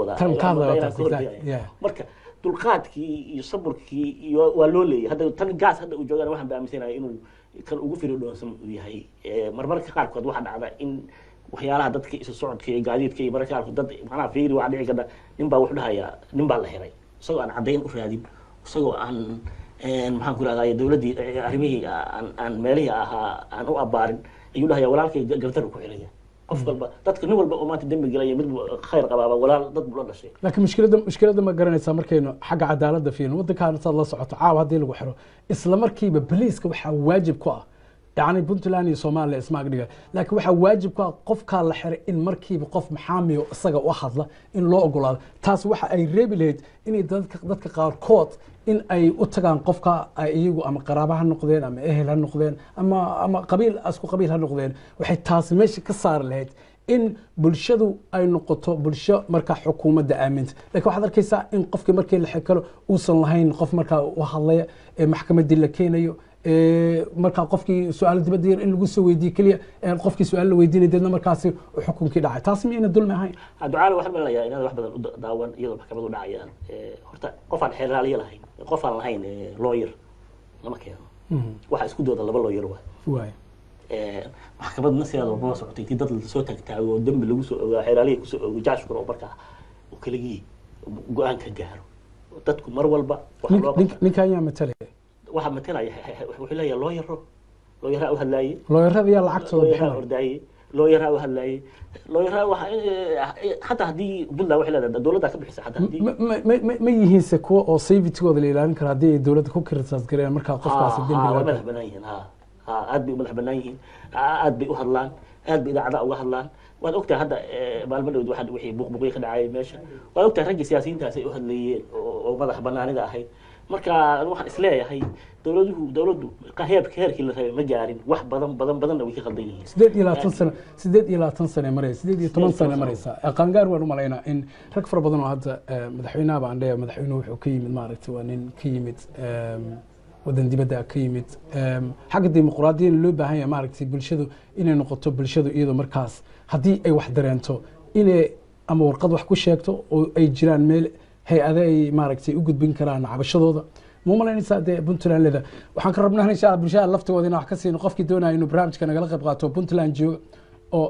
wadaa marka dulqaadkii iyo saburkii iyo waa loo leeyahay hadda tan gaas hadda uu joogan waxaan baamisanahay inuu kan ugu firidhoonsan uu yahay marmarka qaarkood waxa dhacda in waxyaalaha dadka isu socodka iyo gaadiidka iyo mararka qaarkood dad macnaha fiiri waxa dhici karta nin baa wuxuu dhahayaa nin baa la xiray isagoo aan cadeyn u raadin isagoo aan maxaan ku raadayay dawladii arrimihii aan meelihii ahaa aan u abaarin ayuu dhahayaa walaalkay gartar ku xiraya qof walba dadka nin walba oo maanta dambi galaya mid khayr qabaaba walaal dad buu la dhashay laakiin mushkiladda ma garanaysaa markaynu xagga cadaaladda fiirino waddankaana saad la socoto caawa haddii lagu xiro isla markiiba boliiska waxaa waajib ku ah يعني Puntland iyo Soomaaliya isma dhiga laakiin waxa waajib ka qofka la xiray in markiiba qof maxaamiyo isaga u hadla in loo ogolaado taas waxa ay reebi lahayd in dadka qaarkood in ay u tagaan qofka ay iyagu ama qaraabaha noqdeen ama ehel ha noqdeen ama qabiil asku qabiil ha noqdeen waxay taas meesha ka saar lahayd in bulshadu ay noqoto bulsho marka xukuumadda aaminta laakiin waxaad arkaysaa in qofkii markii la xikalo uusan lahayn qof marka u hadlaya maxkamadda la keenayo marka qofkii su'aal dibadda in lagu soo weydiiyo kaliya qofkii su'aal la weydiinay dadna markaasi xukunkii dhacay taas miyayna dulmi ahayn ducaale waxaan maleeyaa inaad wax badan u daawan iyadoo maxkamadu dhacayaan horta qof aan xeeraaliye lahayn qof aan lahayn lawyer lama keeno waxa isku dooda laba lawyer waay maxkamadna sidaad oo socotay tii dad la soo taagtaago oo dambi lagu soo ogaa xeeraaliye ku soo ogaa jaashku oo markaa oo kaligii go'aan ka gaaro dadku mar walba waxa loo ninkan yaa matalay waxa matalaya wuxuu leeyahay lawyer u hadlaayay lawyerada yaa lacagtooda bixinaya lawyer u hadlaayay lawyer waxa hatta hadii Puntland waxay leedahay dawladda ka bixisa hatta hadii ma yihiin kuwa oo safety-gooda la ilaalin karo hadii dawladda ku kirtaas gareeyaan marka qofkaasi dambi laga madax banaayihiin aad bay madax banaayihiin aad bay u hadlaan aad bay idaacada uga hadlaan waad ogtahay hadda maalmadhood wixii buuqbuuqyo ka dhacay meesha waad ogtahay ragga siyaasiyiintaas ay u hadlayeen oo madax banaanida ahayd marka waxaan isleeyahay dowladdu heerkii la rabay ma gaarin wax badanna way ka qaldan yihiin 8 sano maraysa 8 sano maraysa qaangaar waan u malaynaa in rag fara badan oo hadda madaxweynaha baan leeyahay madaxweynuhu wuxuu ka yimid maaragtay waa nin ka yimid wadan dibadda ka yimid xagga dimuqraadiyadda loo baahan yahay maaragtay bulshadu inay noqoto bulshadu iyadoo markaas haddii ay wax dareento inay ama warqad wax ku sheegto oo ay jiraan meel hay-ado ay maaragtay u gudbin karaan cabashadooda ma malaynaysaa dee puntland leda waxaan ka rabnaa insha allah bulshada laftigooda inaan wax ka siino qofkii doonaya inuu barnaamijka nagala qayb qaato puntland jooga oo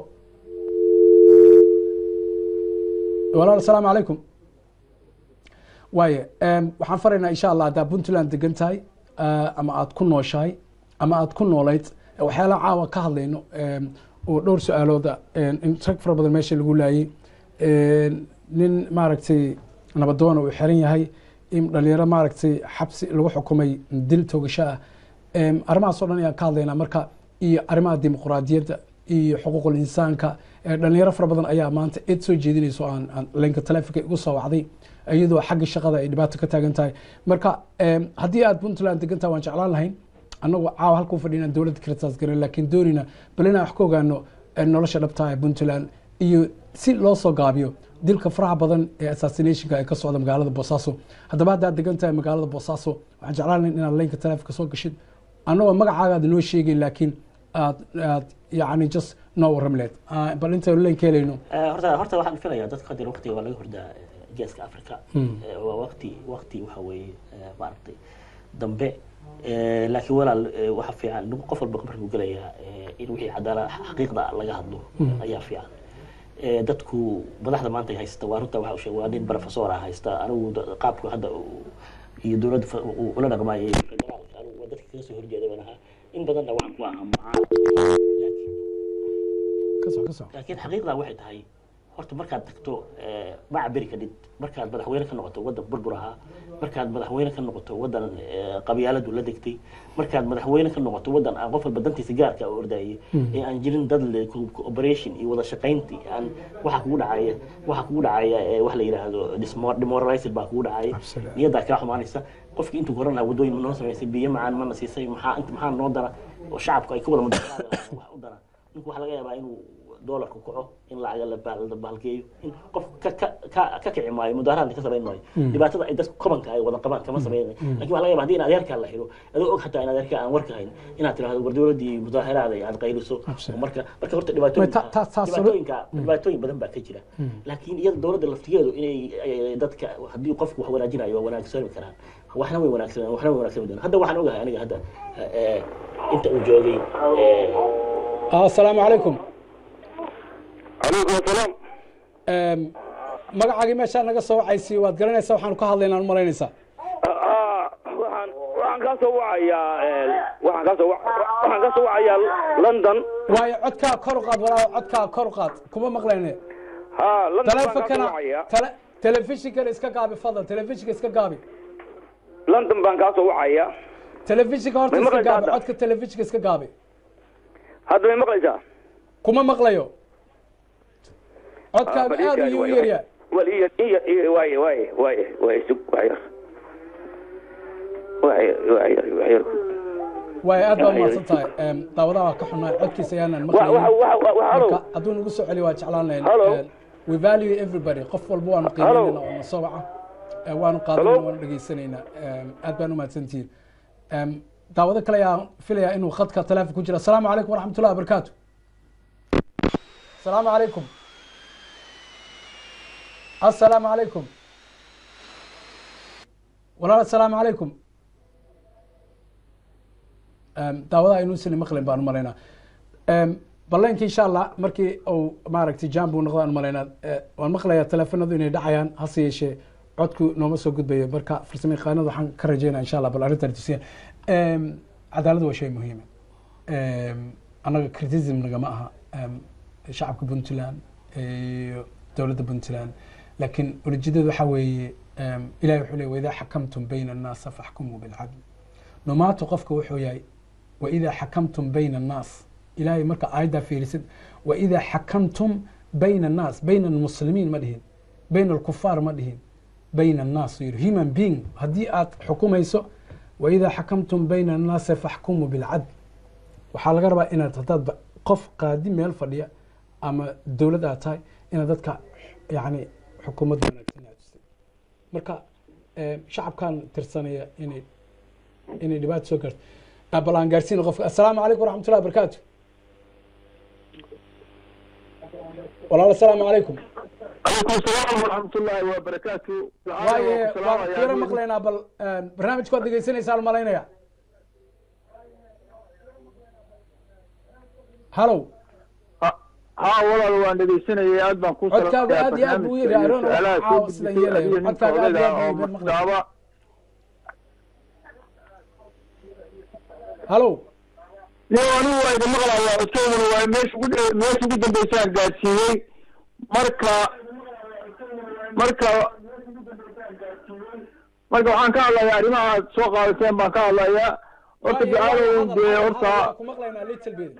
walaal asalaamu calaykum waaye waxaan faraynaa insha allah haddaa puntland degan tahay ama aad ku nooshahay ama aad ku noolayd waxyaalaha caawa ka hadlayno oo dhowr su-aalooda in rag fara badan meesha lagu laayay nin maaragtay nabadoona uu xiran yahay in dhalinyaro maaragtay xabsi lagu xukumay dil toogasho ah arrimahaas oo dhan ayaan ka hadlaynaa marka iyo arrimaha dimuqraadiyadda iyo xuquuqul insaanka dhalinyaro fara badan ayaa maanta eed soo jeedinayso aan leenka taleefonka igu soo wacday iyadoo xagga shaqada ay dhibaato ka taagan tahay marka haddii aad puntland degan tahay waan jeclaan lahayn annagoo caawa halkuu fadhiinaan dowladda kiritaas garan laakiin doonina bal inaan wax ka ogaano nolosha dhabtaa ee puntland iyo si loo soo gaabiyo dilka faraha badan ee assassinationka ee ka socda magaalada boosaaso haddaba haddaad degan tahay magaalada boosaaso waxaan jeclaan lahayn inaad leenka taleefonka soo gashid annagoo magacaaga aad noo sheegayn laakiin aad yani just noo warram leed bal intaynu leenka helayno horta waxaan filayaa dadka hadir waqtiga waa laga hordaa geeska africa waa waqti waxa weeye maaragtay dambe laakiin walaal waxa fiican qof walba markuu gelayaa in wixii cadaalad xaqiiqda laga hadlo ayaa fiican dadku madaxda maanta ay haysta waa runta waxa uu sheegay waa nin professor ah haysta anigu qaabku hadda iyo dowladda ula dhaqmaayay federaalka anigu waa dadka kaga soo horjeeda baan ahaa in badanna waxaan ku ahaa laakiin xaqiiqda waxay tahay horta markaad tagto macbiri kadib markaad madaxweyne ka noqoto waddan burbur ahaa markaad madaxweyne ka noqoto waddan qabyaaladu la degtay markaad madaxweyne ka noqoto waddan aan qof walba dantiisa gaarka u ordayay ee aan jirin dad le cooperation iyo wada shaqayntii aan waxa kugu dhacaya wax la yiraahdo demoralized baa kugu dhacaya niyadda ka xumaanaysa qofkii intuu horan lahaa wadooyin noo samaysay biyo macaan mana siisay maxaa noo dara oo shacabku ay ku wada mudaharaadaan wax u dara ninku waxa laga yaabaa inuu doolarku kaco in lacaga la baalgeeyo in qof ka kici maayo mudaharaadka ka samayn maayo dhibaatada ay dadku kobanka ay wada qabaan kama samaynayo laakiin waxa laga yaabaa haddii in adeerkaa la xiro adoo og xataa in adeerkaa aan warka hayn inaad tiraahdo war dowladdii mudaharaada aad qayliso marka horta dhibaatooyin badan baa ka jira laakiin iyada dowladda laftigeedu inay dadka haddii qofku wax wanaajinayo waa wanaagsami karaan waxna way wanaagsan doonaan hadda waxaan ogahay aniga hadda inta uu joogay assalaamu calaykum عليكم السلام magacaagii meeshaa naga soo wacaysiiyo waad garanaysaa waxaanu ka hadlaynaa u malaynaysaa waxaan ka soo wacayaa London waayo codkaa kor u qaad walaa codkaa kor u qaad kuma maqlayne taleefonkana telefishinkana iska gaabi fadlan telefishinka iska gaabi London baan ka soo wacayaa telefishinka horta iska gaabi codka telefishinka iska gaabi hadda ma maqlaysaa kuma maqlayo codkaaga aad ayuu yaryahay waay aad baad umahadsan tahay daawadaha waa ka xunaay codkiisa ayaanan maqlayn hadduu nagu soo celiyo waa jeclaan lahayn we value everybody qof walba waanu qiimeynayna oo na soo waca waanu qaadanayna waanu dhegaysanaynaa aad baan umahadsantihiin daawado kale ayaa filayaa inuu khadka taleefon ku jira asalaamu calaykum waraxmatullahi wabarakaatu asalaamu calaykum السلام عليكم ولا السلام عليكم دعوة إنوسني مقلن بانو مالينا بلانك إن شاء الله مركي أو ماركتي جامبو نقدر مالينا والمقلة التلفون ذوني دعيان هسي شيء عدكو نومسو قد بيه بركة فرسمي خانة وحن كرجينا إن شاء الله بالأريد ترتسين عدالة هو شيء مهم أنا كريتيزم نجمعها شعب بنتلان دولة بنتلان لكن ولجدد حوي إلهي وحولي وإذا حكمتم بين الناس فاحكموا بالعدل نما توقفك وحوي وإذا حكمتم بين الناس إلهي مركا عايدة في رسد وإذا حكمتم بين الناس بين المسلمين مدهين بين الكفار مدهين bayna annaas yiri human being haddii aad xukumayso waidaa xakamtum bayna annaasi faxkumuu bilcadl waxaa laga rabaa inaad haddaad qof qaadi meel fadhiya ama dowlad aad tahay inaad dadka yani xukuumad wanaagsan aad tusay marka shacabkan tirsanaya inay dhibaato soo gaarto bal aan gaarsiino qofka assalaamu calaykum waraxmatullahi wabarakaatu walaal assalaamu calaykum calaykum salaam waraxmatullaahi wabarakaatu waaye waan yaro maqlaynaa bal barnaamijku waad dhegeysanaysaa malaynaya halow ها والله waan dhageysanayay aad baan ku codkaaga aad iyo aad buu yiri aroon waxa sida yeelay codkaaga aad iyo aad buu maqlaaba halow anigu waa idin maqlayaa codkayguna waa meesha ugu dambeysaan gaadsiiyey marka waxaan ka hadlayaa arrimaha aad soo qaadateen baan ka hadlayaa horta ducaalow dee horta ku maqlaynaa little bit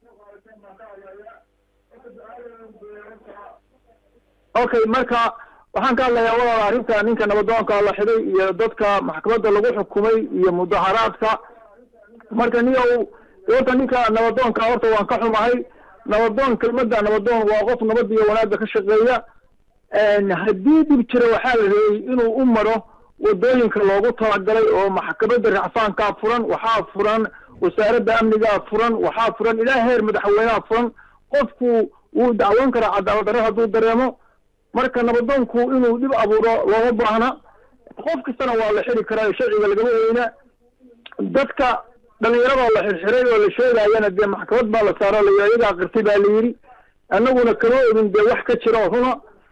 okay marka waxaan ka hadlayaa walaal arrinta ninka nabadoonka la xiray iyo dadka maxkamadda lagu xukumay iyo mudaharaadka marka niyow horta ninka nabadoonka horta waan ka xumahay nabadoon kelmadda nabadoon waa qof nabad iyo wanaagga ka shaqeeya haddii dib jira waxaa la reeyey inuu u maro wadooyinka loogu talagalay oo maxkamadda racfaankaa furan waxaa furan wasaaradda amnigaa furan waxaa furan ilaa heer madaxweynaha furan qofku wuu dacwoon karaa cadaalad darro hadduu dareemo marka nabadoonku inuu dhib abuuro looma baahna qof kastana waa la xiri karaa sharciga lagama weyna dadka dhalinyarada la xirxiray oo la sheegayana dee maxkamad baa la saaro iyagaa qirtay baa la yidhi annaguna kama ogin dee wax ka jira runa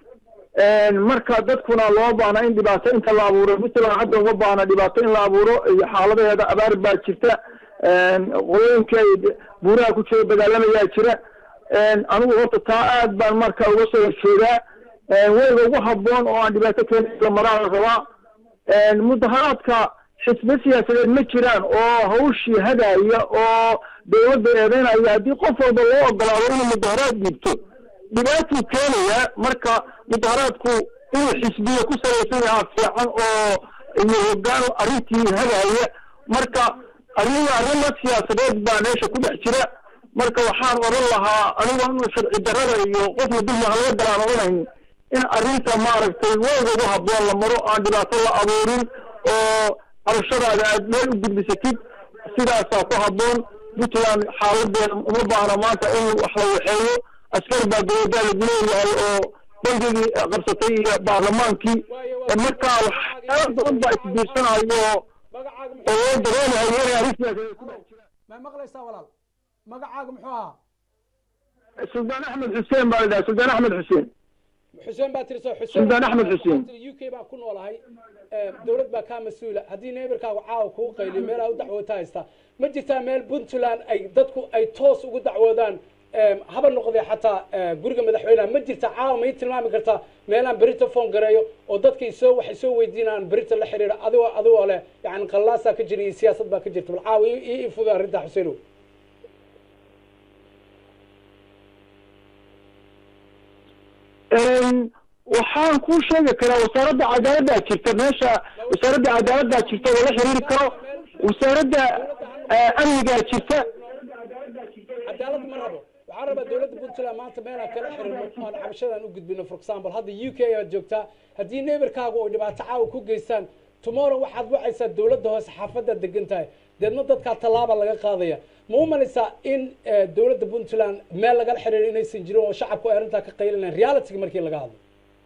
marka dadkuna looma baahna in dhibaato inta la abuuro puntland hadda uma baahna dhibaato in la abuuro iyo xaaladaheeda abaar baa jirta qolooyinka buuraha ku jira dagaalamayaa jira anigu horta taa aad baan marka uga soo horjeedaa weyga ugu habboon oo aan dhibaato keenin la maraan rabaa mudaharaadka xisbe siyaasadeed ma jiraan oo hawshii hadaaya oo dawladda eedeynaya haddii qof walba loo ogolaado inuu mudaharaad dhiibto dhibaatuu keenaya marka mudaharaadku inuu xisbiya ku salaysan yahaa fiican oo iyo hoggaan arrintii hadaaya marka arrimo siyaasadeed baa meesha ku dhex jira marka waxaan oran lahaa anigu inuu sharci darrada iyo qofna dulmi aan laga galaan odhanayn in arrinta maaragtay weyga ugu habboon la maro aan dhibaato la abuurin oo cabashadaada aad meel u gudbisatid sidaasaa ku habboon puntland xaaladeeda uma baahna maanta in wax la waxeeyo askar baa dowladdaa lagu leeyahay oo bangigii qabsatay iyo baarlamaankii marka waxyaala badan baa isbiirsanayo oo loo dareenayo inay arrintaas ku dhex jiraan ma maqlaysaa walaal magacaaga muxuu ahaa suldaan axmed xuseen baa la dhahaa suldaan axmed xuseen xuseen baa tirso suldaan axmed xuseen UK baa ku noolahay dowlad baa kaa mas-uula haddii neighborkaagu caawa kuu qayliyo meelaha u dacwoota haysta ma jirtaa meel puntland ay dadku ay toos ugu dacwoodaan haba noqdee xataa guriga madaxweynaha ma jirta caawa ma ii tilmaami kartaa meelaan berito phone gareeyo oo dadka waxay soo weydiinaan berito la xiriira adigoo leh yani qallaasaa ka jira iyo siyaasad baa ka jirta bal caawa ii fuda arrintaa xuseenow waxaan kuu sheegi karaa wasaaradda cadaaladdaa jirta meesha wasaaradda cadaaladdaa jirta oo la xiriiri karo wasaaradda amnigaa jirta cadaalad ma rabo waxaan rabaa dowladda puntland maanta meelaan kala xiriirno aan cabashadaan u gudbino for example hadda UK aad joogtaa haddii neighborkaagu ay dhibaato caawa ku geystaan tomorrow waxaad wacaysaa dowladda hoose xaafaddaad degan tahay deedna dadkaa tallaaba laga qaadaya ma u malaysaa in dowladda puntland meel lagala xiriiro inaysan jirin oo shacabku ay arrintaa ka qaylinayaan realityga markii laga hadlo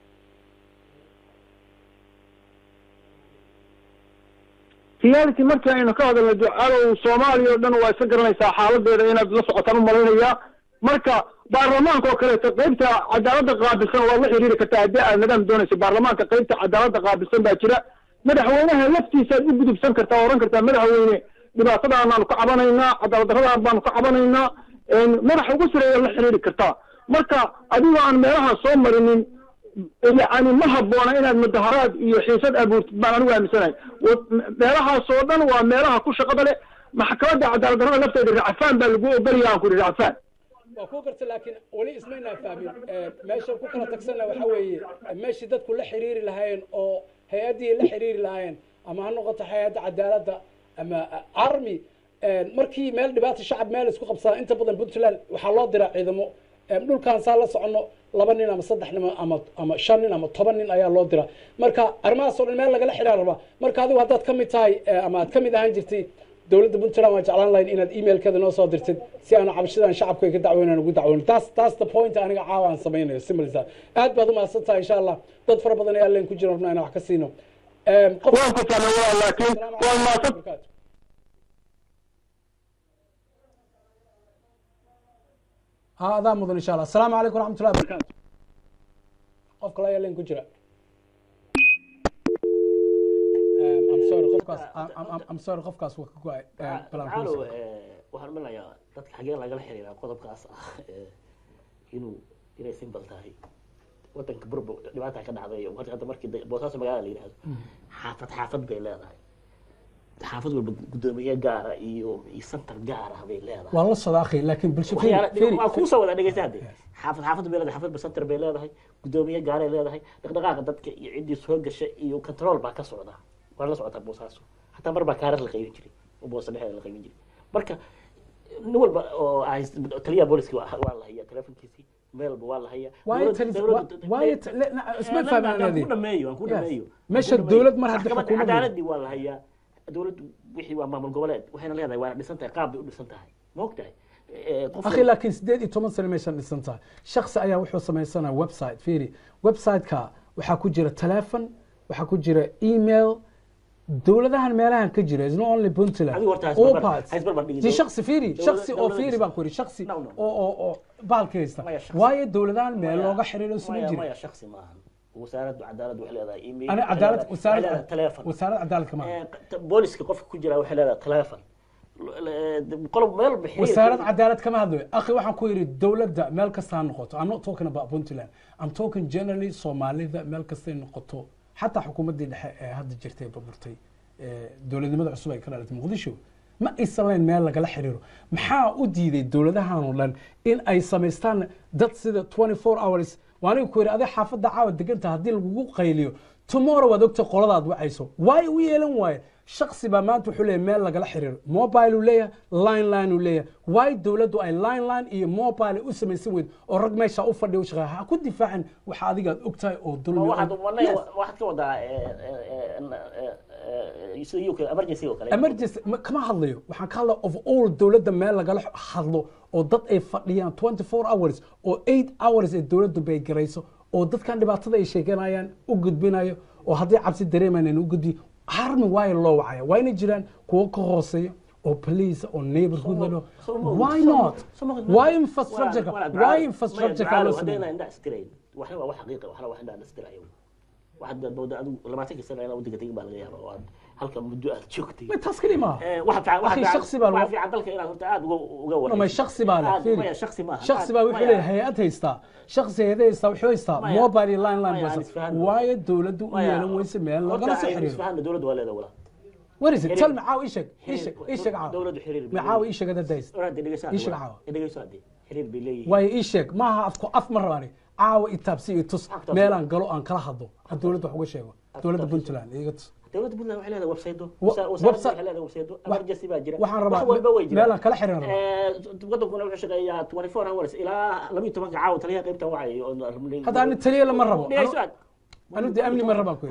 reality markii aynu ka hadalno ducaalow soomaaliya oo dhan waa iska garanaysaa xaaladeeda inaad la socotaan u malaynayaa marka baarlamaanka oo kaleeto qaybta cadaaladda qaabilsan waad la xiriiri kartaa haddii aad nidaam doonayso baarlamaanka qaybta cadaaladda qaabilsan baa jira madaxweynaha laftiisaad u gudubsan kartaa oran kartaa madaxweyne dhibaatadaan baanu ka cabanaynaa cadaalad darradaan baanu ka cabanaynaa madaxa ugu sareeya la xiriiri kartaa marka adigoo aan meelaha soo marinin yani ma habboona inaad mudaharaad iyo xiisad abuurtid baan anigu aaminsanahay meelahaas oo dhan waa meelaha ku shaqada leh maxkamadda cadaalad darrada lafteeda racfaan baa lagu ogolaya aan ku ihi racfaan waa ku garta laakiin weli ismaynaa fahmin meesha ku kala tagsanna waxa weeye meeshii dadku la xiriiri lahaayeen oo hay-addii la xiriiri lahaayeen ama ha noqoto hay-adda cadaaladda ama army markii meel dhibaata shacab meel isku qabsada inta badan puntland waxaa loo diraa ciidamo dhulkaan saa la soconno 2 nin ama 3 nin ama 5 nin ama 10 nin ayaa loo diraa marka arrimahaas oo dhan meel lagala xiriir rabaa marka adigu haddaad ka mid tahay ama aad ka mid ahaan jirtay dowladda puntland waan jeclaan lahayn inaad emailkeeda noo soo dirtid si aan cabashadan shacabka ka dacweynaan ugu dacweyno taas the point aniga caawa aan samaynayo similisa aad baad u mahadsan tahay insha allah dad fara badan ayaa leen ku jira rabnaa inaan wax ka siino waan ku salaamay laakiin waan mahadsan هذا مضن إن شاء الله السلام عليكم ورحمة الله وبركاته قفك الله يلين كجرا I'm sorry قفكاس I'm sorry قفكاس وكقاي تعالوا waxaan maleeyaa dadka xagee laga xiriiraa qodobkaas inay simple tahay wadanka burbu dhibaata ka dhacday hadda markii boosaas magaalada la yiraahdo xaafad bay leedahay xaafad walba gudoomiye gaar ah iyo center gaar ah bay leedahay والله صداقي لكن بالشكل waa ku soo wada dhageysaade xaafad bay leedahay xaafad center bay leedahay gudoomiye gaar ay leedahay dhaqdhaqaaqa dadka iyo cidii soo gashay iyo control baa ka socda waa la socota boosaaso hatta mar baa kaarar la qaybin jiray oo boos dhexe la qaybin jiray marka nin walba oo ay taliya booliska waa la hayaa telefonkiisii meel waa la hayaa وايد اسمه فاهم انا ku dhameeyo مش الدولة mar hadda xukuumadda cadaaladii waa la hayaa dawladdu wixii waa maamul goboleed waxayna leedahay waa dhisan tahay qaab bay u dhisan tahay ma ogtahay أخي لكن 18 سنة ميشان لسنتها شخص أيا وحو سميسانا ويب سايت فيري ويب سايت كا وحاكو جيرا تلفون وحاكو جيرا إيميل دولة ده هالميلان كجيرا is not only Puntland all parts دي شخص فيري شخصي أو فيري باكوري شخصي أو بالكيستا واي الدولة ده هالميل لوغا حريرو سمي جيرا ما شخصي معهم وسارة عدالة وحلة إيميل أنا عدالة وسارة عدالة كمان بوليس كقف كجيرا وحلة تلفون قلب ميل بحير وسارة عدالة كما هذا أخي waxaan ku yiri dawladda meel kasta noqoto I'm not talking about Puntland I'm talking generally Soomaalida meel kasta noqoto حتى xukuumadii dhexe ee hadda jirtay burburtay dawladnimada cusub ay ka dhalatay Muqdisho ma islaan meel laga xiriiro maxaa u diiday dawladahan oo dhan in ay sameystaan dad sida 24 hours waana ku yiri aday xaafada caawa deganta hadii lagu qayliyo tomorrow wad ogta qoladaad wacayso way u yeelan way shakhsi ba maanta wuxuu leeyahay meel laga xiriiro mobile uu leeyahay line uu leeyahay way dawladdu ay line iyo mobile u sameeysan weyd oo rag meesha u fadhiyo shaqaha ku difaacan waxa adiga ogtahay oo dulmi waxaad ka wadaa emergency kama hadlayo waxaan ka hadlaa of all dawladda meel laga hadlo oo dad ay fadhiyaan 24 hours oo 8 hours ee dawladdu bay garayso oo dadkan dhibaatada ay sheeganayaan u gudbinayo oo haddii cabsi dareemayaan u gudbi harmi way loo wacaya wayna jiraan kuwa ka hooseeyo oo police oo neighborhood loo why not why infrastructure kala sameeyay waxa waa xaqiiqo waxa wax dhan istiraayo waxa dawda adu lama tagi sanayna u digtay baa laga yaabaa oo halka muddo aad joogtay ma taas kalima waxa shakhsi baa waxa fiican dalka inaad horta aad uga wareegto ma shakhsi baa la fiiri shakhsi baa wuxuu leeyahay hay'ad haysta shakhsi hay'adaysta wuxuu haysta mobile line bas waayo dawladdu u yeelan weyse meel laga soo xiriiro isfahan dawladdu waa leedahay wala what is it tell me how ishak dawladdu xiriir macaaw ishak hada days ishak caaw xiriir bilay way ishak ma ha af marani caaw itabsi tus meelan galo aan kala hadlo dawladdu wax uga sheego dawladda Puntland iyaga dawladda Puntland waxay leedahay website waxay leedahay website emergency baa jira waxaan rabaa meelan kala xiriir wadankuna wuxuu shaqeeyaa 24 hours ilaa 12 caaw taliya qaybta wacay hada aan taliya lama rabo أنا بدي أمني مرة باكو.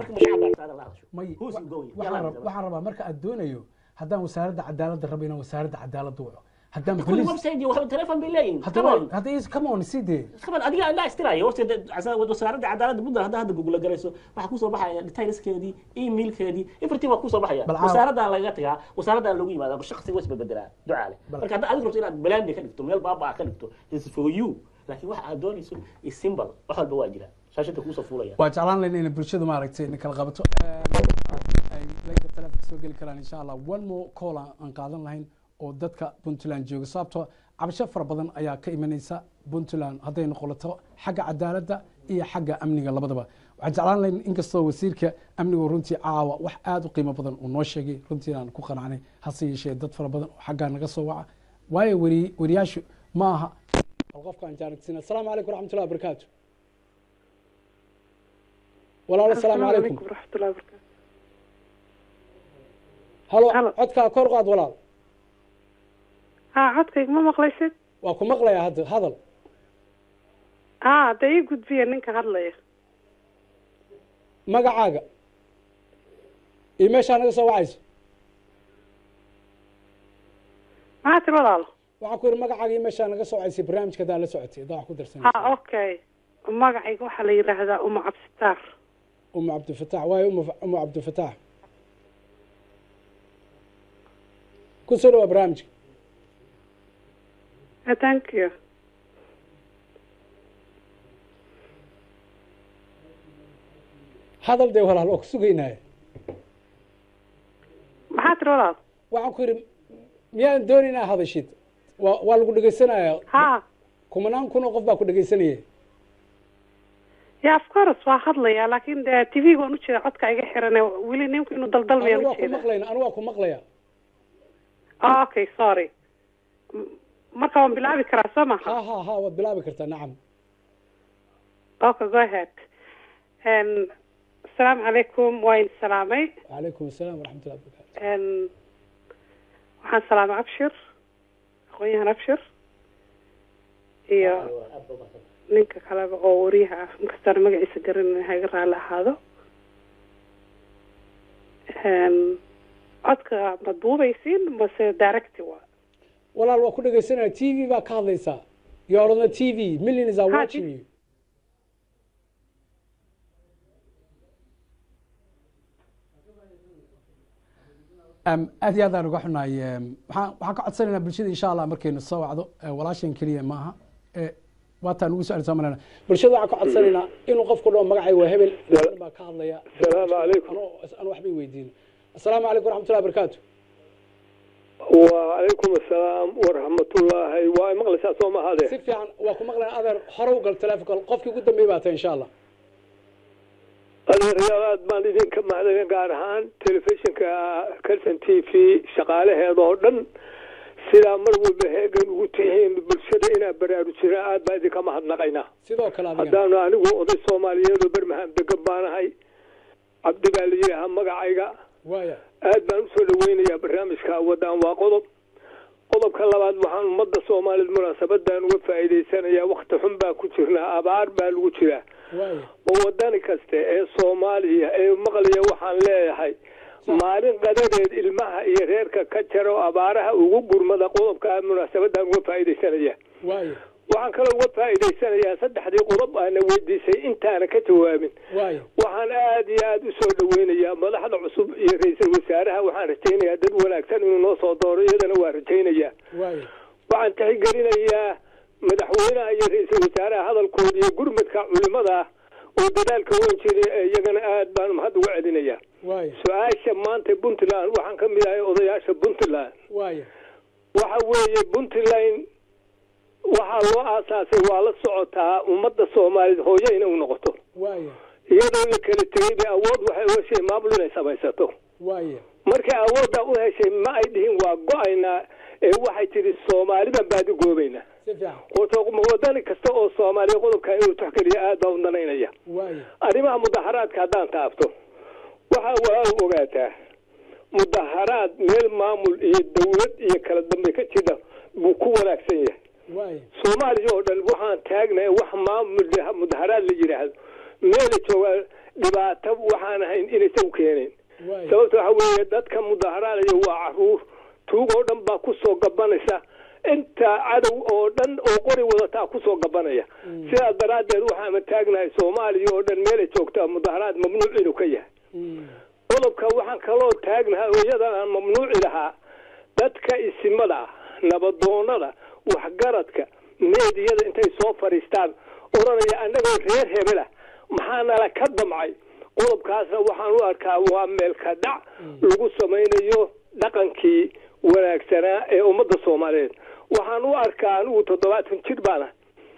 waxaan rabaa marka aad doonayo haddaan wasaaradda cadaaladda rabina wasaaradda cadaaladda waco haddaan police website waxa telefoon bilayn hadda is come on sidee khabar adiga la istiraayo wasaaradda cadaaladda budda hadda google galayso waxa ku soo baxaya detailskeedii emailkeedii everything waa ku soo baxaya wasaaradda laga tagaa wasaaradda lagu yimaado shakhsi way isbeddelaa ducaale marka hadda adiga rabto inaad balaan ka dhigto meel baaba ka dhigto this is for you laakiin waxa aad doonayso is simple wax walba waa jira shaashada ku soo fuulaya waa jeclaan lahayn in bulshadu maaragtay in kala qabato ay leeyahay telefoon soo gali karaan insha Allah one more call aan qaadan lahayn oo dadka Puntland jooga sababtoo cabasho fara badan ayaa ka imanaysa Puntland haday noqoto xagga cadaaladda iyo xagga amniga labadaba waxaan jeclaan lahayn inkastoo wasiirka amniga runtii caawa wax aad u qiimo badan uu noo sheegay runtii aan ku qanacnay hase yeeshee dad fara badan oo xagga naga soo waca waayo wariyaashu ma aha qofkan jaaragtina assalaamu calaykum waraxmatullahi wabarakaatuh walaal assalaamu calaykum waraxmatullahi wabarakaatu. halo Halo. codkaa kor qaad walaal codkayga ma maqlaysid? waa ku maqlayaa hadda hadal dee ii gudbiya ninka hadlaya. magacaaga iyo meeshaa naga soo wacayso maxaa tiri walaalo? waxaan ku yidhi magacaaga iyo meeshaa naga soo wacaysay barnaamijka hadaa la socotay hadaa wax ku darsanaysa Okay, magacayga waxaa la yidhaahdaa Uma Cabsitaar. umu cabdifataax waayo umu cabdifataax ku soo dhawaa barnaamijka Thank you. hadal dee walaal waa ku sugaynaya maxaa tiri walaalo? waxaan ku yidhi miyaan doonaynaa hadashid waa lagu dhegaysanayaa kumanaan kun oo qof baa ku dhegaysanaya Yeah, of course waa hadlaya laakiin dee TV waan u jeeda codka iga xiran weli ninku inuu daldalmayo u jeeda. anigu waa ku maqlaya Okay, sorry. Marka waan bilaabi karaa soo ma? ha waad bilaabi kartaa nacam. Okay, go ahead. Assalaamu calaykum waan salaamay. Calaykum assalaam waraxmatullahi wabarakaatu. waxaan salaamay Abshir aqoonyahan Abshir iyo ninka kaleba oo wariyaha ah inkastoo magaciisa garanay haga raali ahaado. codka ma duubaysiin mase direct waa? walaal waa ku dhegaysanaya TV baa ka hadlaysaa. You're on the TV, millions are watching you. aad iyo aad aan uga xunahay waxaan ka codsanaynaa bulshada insha allah markaynu soo wacdo walaashan keliya maaha waataan ugu soo soo marana bulshada waxaan ka codsanaynaa inuu qofku dhaho magacay waa hebel baa ka hadlaya assalaamu calaykum aan waxbay weydiin assalaamu calaykum waraxmatullahi wabarakaatu وعليكم السلام ورحمة الله ومغلس أسوما هذا si fiican waa ku maqlayn adeer hore u gal telefonka qofkii ugu dambeeyay baa tahay insha allah الرياضات ما لدين كما هذا قارهان تلفزيون كالسن تي في شغاله هذا ودن سلا مرو بهيغن وتهين بالشده إنا برارو شراءات بعد كما هدنقينا sidoo kale adiga هدانا أنيقو أضي الصوماليين وبرمهام دقبانا هاي عبد قالي هم مقعيقا waaya aad baan usoo dhaweynayaa barnaamijka wadaan waa qodobka labaad waxaan ummadda soomaalida munaasabadan uga faa'iidaysanayaa wakti xun baa ku jirnaa abaar baa lagu jiraa waaya oo wadani kasta ee soomaaliya ee maqlaya waxaan leeyahay maalin qadadeed ilmaha iyo reerka ka jaro abaaraha ugu gurmada qodobka munaasabadan uga faa'iidaysanaya waaya waxaan kaloo uga faa'iidaysanayaa saddexdii qodob aana weydiisay intaana ka jawaabin waaya waxaan aad iyo aad u soo dhaweynayaa madaxda cusub iyo ra-iisul wasaaraha waxaan rajaynayaa dad wanaagsan inuu noo soo dooro iyadana waa rajaynayaa waaya waxaan tixgelinayaa madaxweynaha iyo ra-iisul wasaaraha hadalkooda iyo gurmadka culimada oo dadaalka weyn jiray iyagana aad baan mahad uga celinayaa waaya su-aasha maanta puntland waxaan ka mid ahay odayaasha puntland waaya waxa weeye puntland waxaa loo aasaasay waa la socotaa ummadda soomaaliyed hooyo inay u noqoto waaya iyadoo la kala tegay bay awood waxay u heshay maamul inay samaysato waaya markay awooddaa u heshay ma ay dhihin waa go-aynaa ee waxay tidhi soomaalidan baadi goobaynaa si fiican horta wadani kasta oo soomaaliya qodobka inuu taxgeliya aad baa u danaynaya waaya arrimaha mudaharaadka haddaan taabto waxa waa ogaataa mudaharaad meel maamul iyo dawlad iyo kala dambe ka jira buu ku wanaagsan yahay waaya soomaaliya oo dhan waxaan taagnahay wax maamul mudaharaad la yidhaahdo meela joogaa dhibaato waxaan ahayn inaysan u keeneen waaya sababta waxa weeye dadka mudaharaadaya waa caruur tuug oo dhan baa kusoo gabanaysa inta cadow oo dhan oo qori wadataa kusoo gabanaya sidaas daraaddeed waxaana taagnahay soomaaliya oo dhan meelay joogtaa mudaharaad mamnuuc inuu ka yahay qodobka waxaan kaloo taagnahay oo iyadan aan mamnuuci lahaa dadka isimada nabadoonada waxgaradka meediyada intay soo fadhiistaan odhanaya annagoo reer hebela maxaa nala ka damcay qodobkaasna waxaan u arkaa waa meelka dhac lagu samaynayo dhaqankii wanaagsanaa ee ummadda soomaaliyeed waxaan u arkaa anigu 70 jir baana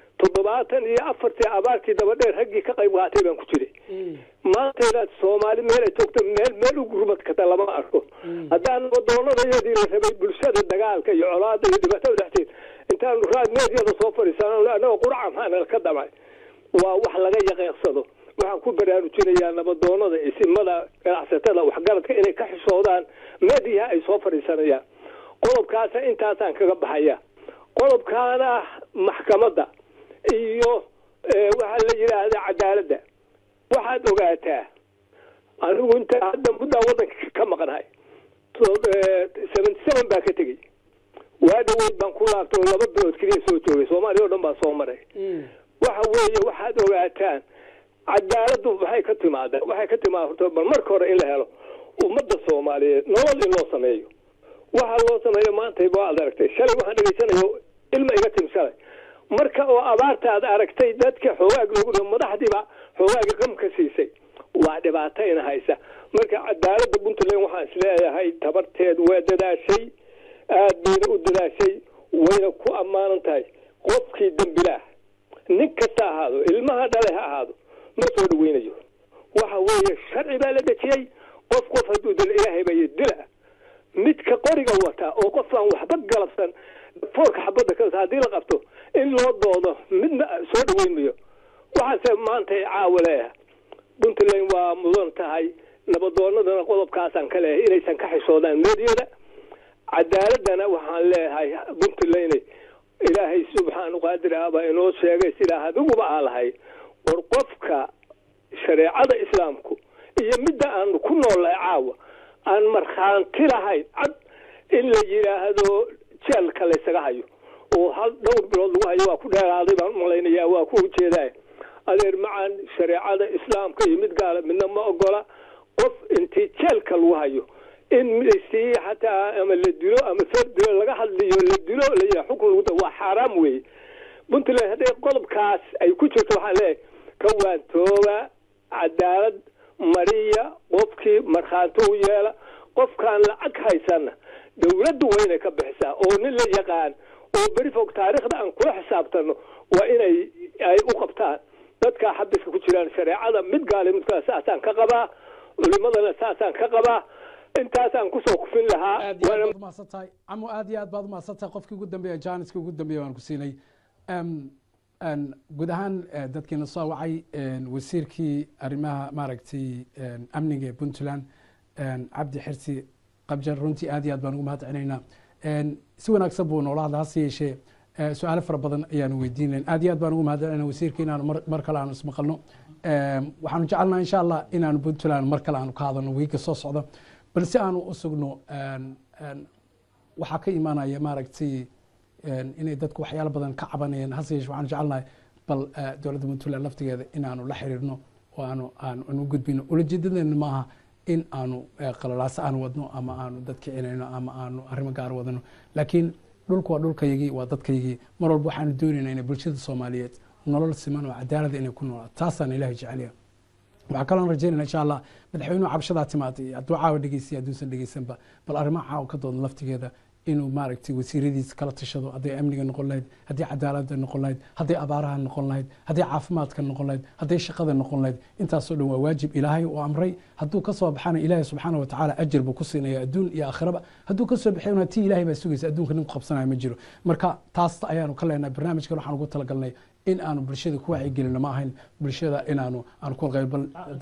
74 abaartii dabadheer raggii ka qayb qaatay baan ku jiray maanta soomaali meel ay joogto meel ugu gurmad kata lama arko haddaan nabadoonadayadii la rabay bulshada dagaalka iyo colaada iyo dhibaatada dhexdeed intaan raad meedyada soo fadhiisano annagoo quraca maxaa nala ka damcay waa wax laga yaqeeqsado waxaan ku baraarujinayaa nabadoonada isimada ganacsatada waxgaradka inay ka xishoodaan meediyaha ay soo fadhiisanayaan qodobkaasa intaasaan kaga baxaya qodobkaana maxkamadda iyo waxaa la yidhaahdaa cadaaladda waxaad ogaataa anigu inta hadda muddaa waddanka ka maqnahay 77 baa ka tegey waa dhaweyd baan ku laabtay oo 2 bilood keliya soo joogay soomaaliya oo dhan baa soo maray waxa weeye waxaad ogaataan cadaaladdu waxay ka timaada horta bal marka hore in la helo ummadda soomaaliyeed nolol in loo sameeyo waxa loo sameeyo maanta waa aad aragtay shalay waxaan dhegaysanayo ilma iga tim shalay marka oo abaarta aad aragtay dadka xoogaag lagu madaxdiiba xoogaag qamka siisay waa dhibaatayna haysa marka cadaaladda Puntland waxaan isleeyahay tabarteed waa dadaashay aad bayna u dadaashay wayna ku amaanan tahay qofkii dambilaah nin kasta ahaado ilmaha dhalay ha ahaado ma soo dhaweynayo waxa weeye sharci baa la dejiyay qof hadduu dil ilaahay baa dila midka qoriga wata oo qof aan waxba galabsan foorka xabadda ka haddii la qabto in loo doodo midna soo dhaweynayo waxaase maanta caawaleeya Puntland waa mudan tahay nabadoonadana qodobkaasaan ka leeyahay inaysan ka xishoodaan meediyada cadaaladana waxaan leeyahay Puntland ilaahay subxaanahu qaadir aba inoo sheegay sida adiguba aalahay war qofka shareecada islaamku iyo midda aan ku noolahay caawa aan markhaanti lahayn cad in la yiraahdo jeelka la isaga hayo oo hal dhowr bilood lagu hayo waa ku dheeraaday baan malaynayaa waa ku jeedaa adeer macaan shareecada islaamka iyo mid gaala midna ma ogola qof intii jeelka lagu hayo in si hataa ama la dilo ama fadilo laga hadliyo la dilo la xukun lagu waa xaraam weey Puntland haday qodobkaas ay ku jirto waxa leeyahay ka waantooba cadaalad mariya qofkii markhaanti u yeela qofkaan lacag haysana dawladdu wayna ka bixisaa oo nin la yaqaan oo bari fog taariikhda aan kula xisaabtano waa inay ay u qabtaan dadka xabiska ku jiraan shareecada mid gaale mid kale saasaan ka qabaa culimadana saasaan ka qabaa intaasaan kusoo kufin lahaa aad iyo aad ma santahay amo aad iyo aad baad ma santahay qofkii ugu dambeeyay jaaniska ugu dambeeyay waan ku siinay guud ahaan dadkiina soo wacay wasiirkii arrimaha maaragtay amniga Puntland cabdi xirsi qabjar runtii aad iyo aad baan ugu mahadcelinaynaa si wanaagsan buu noola hadlaa hase yeeshee su-aalo fara badan ayaanu weydiinayn aad iyo aad baan ugu mahadcelinaynaa wasiirkii inaanu mar kale aanu ismaqalno waxaanu jecelnaha insha allah inaanu Puntland mar kale aanu ka hadalno wiiga soo socda bal si aanu u sugno waxaa ka imaanaya maaragtay inay dadku waxyaalo badan ka cabanayeen hase yeeshee waxaanu jecelnahay bal dowladda Puntland laftigeeda inaanu la xiriirno oo aanu gudbino ulajeedadeena maaha in aanu qalalaasa aan wadno ama aanu dadka inayno ama aanu arrimo gaar wadano laakiin dhulku waa dhulkaygii waa dadkaygii mar walba waxaanu doonaynaa inay bulshada Soomaaliyeed nolol siman oo cadaalad inay ku noolaato taasaan ilaahay jeceliya waxaa kaloo rajaynayna insha allah madaxweynuhu cabashadaa timaaday hadduu caawa dhegeysiya hadduusan dhegeysanba bal arrimaha caawa ka doodan laftigeeda inuu maaragtay wasiiradiisa kala tashado hadday amniga noqon lahayd haddii cadaaladda noqon lahayd hadday abaaraha noqon lahayd hadday caafimaadka noqon lahayd hadday shaqada noqon lahayd intaasoo dhan waa waajib ilaahay oo amray hadduu ka soo baxana ilaahay subxaana watacaala ajar buu ku siinaya adduun iyo aakhiraba hadduu ka soo baxayna tii ilaahay baa sugaysa adduunka nin qabsanaya ma jiro marka taas ayaanu ka leenahay barnaamijkan waxaan ugu talagalnay in aanu bulshada ku wacyigelino ma ahayn bulshada inaanu aan ku qaybal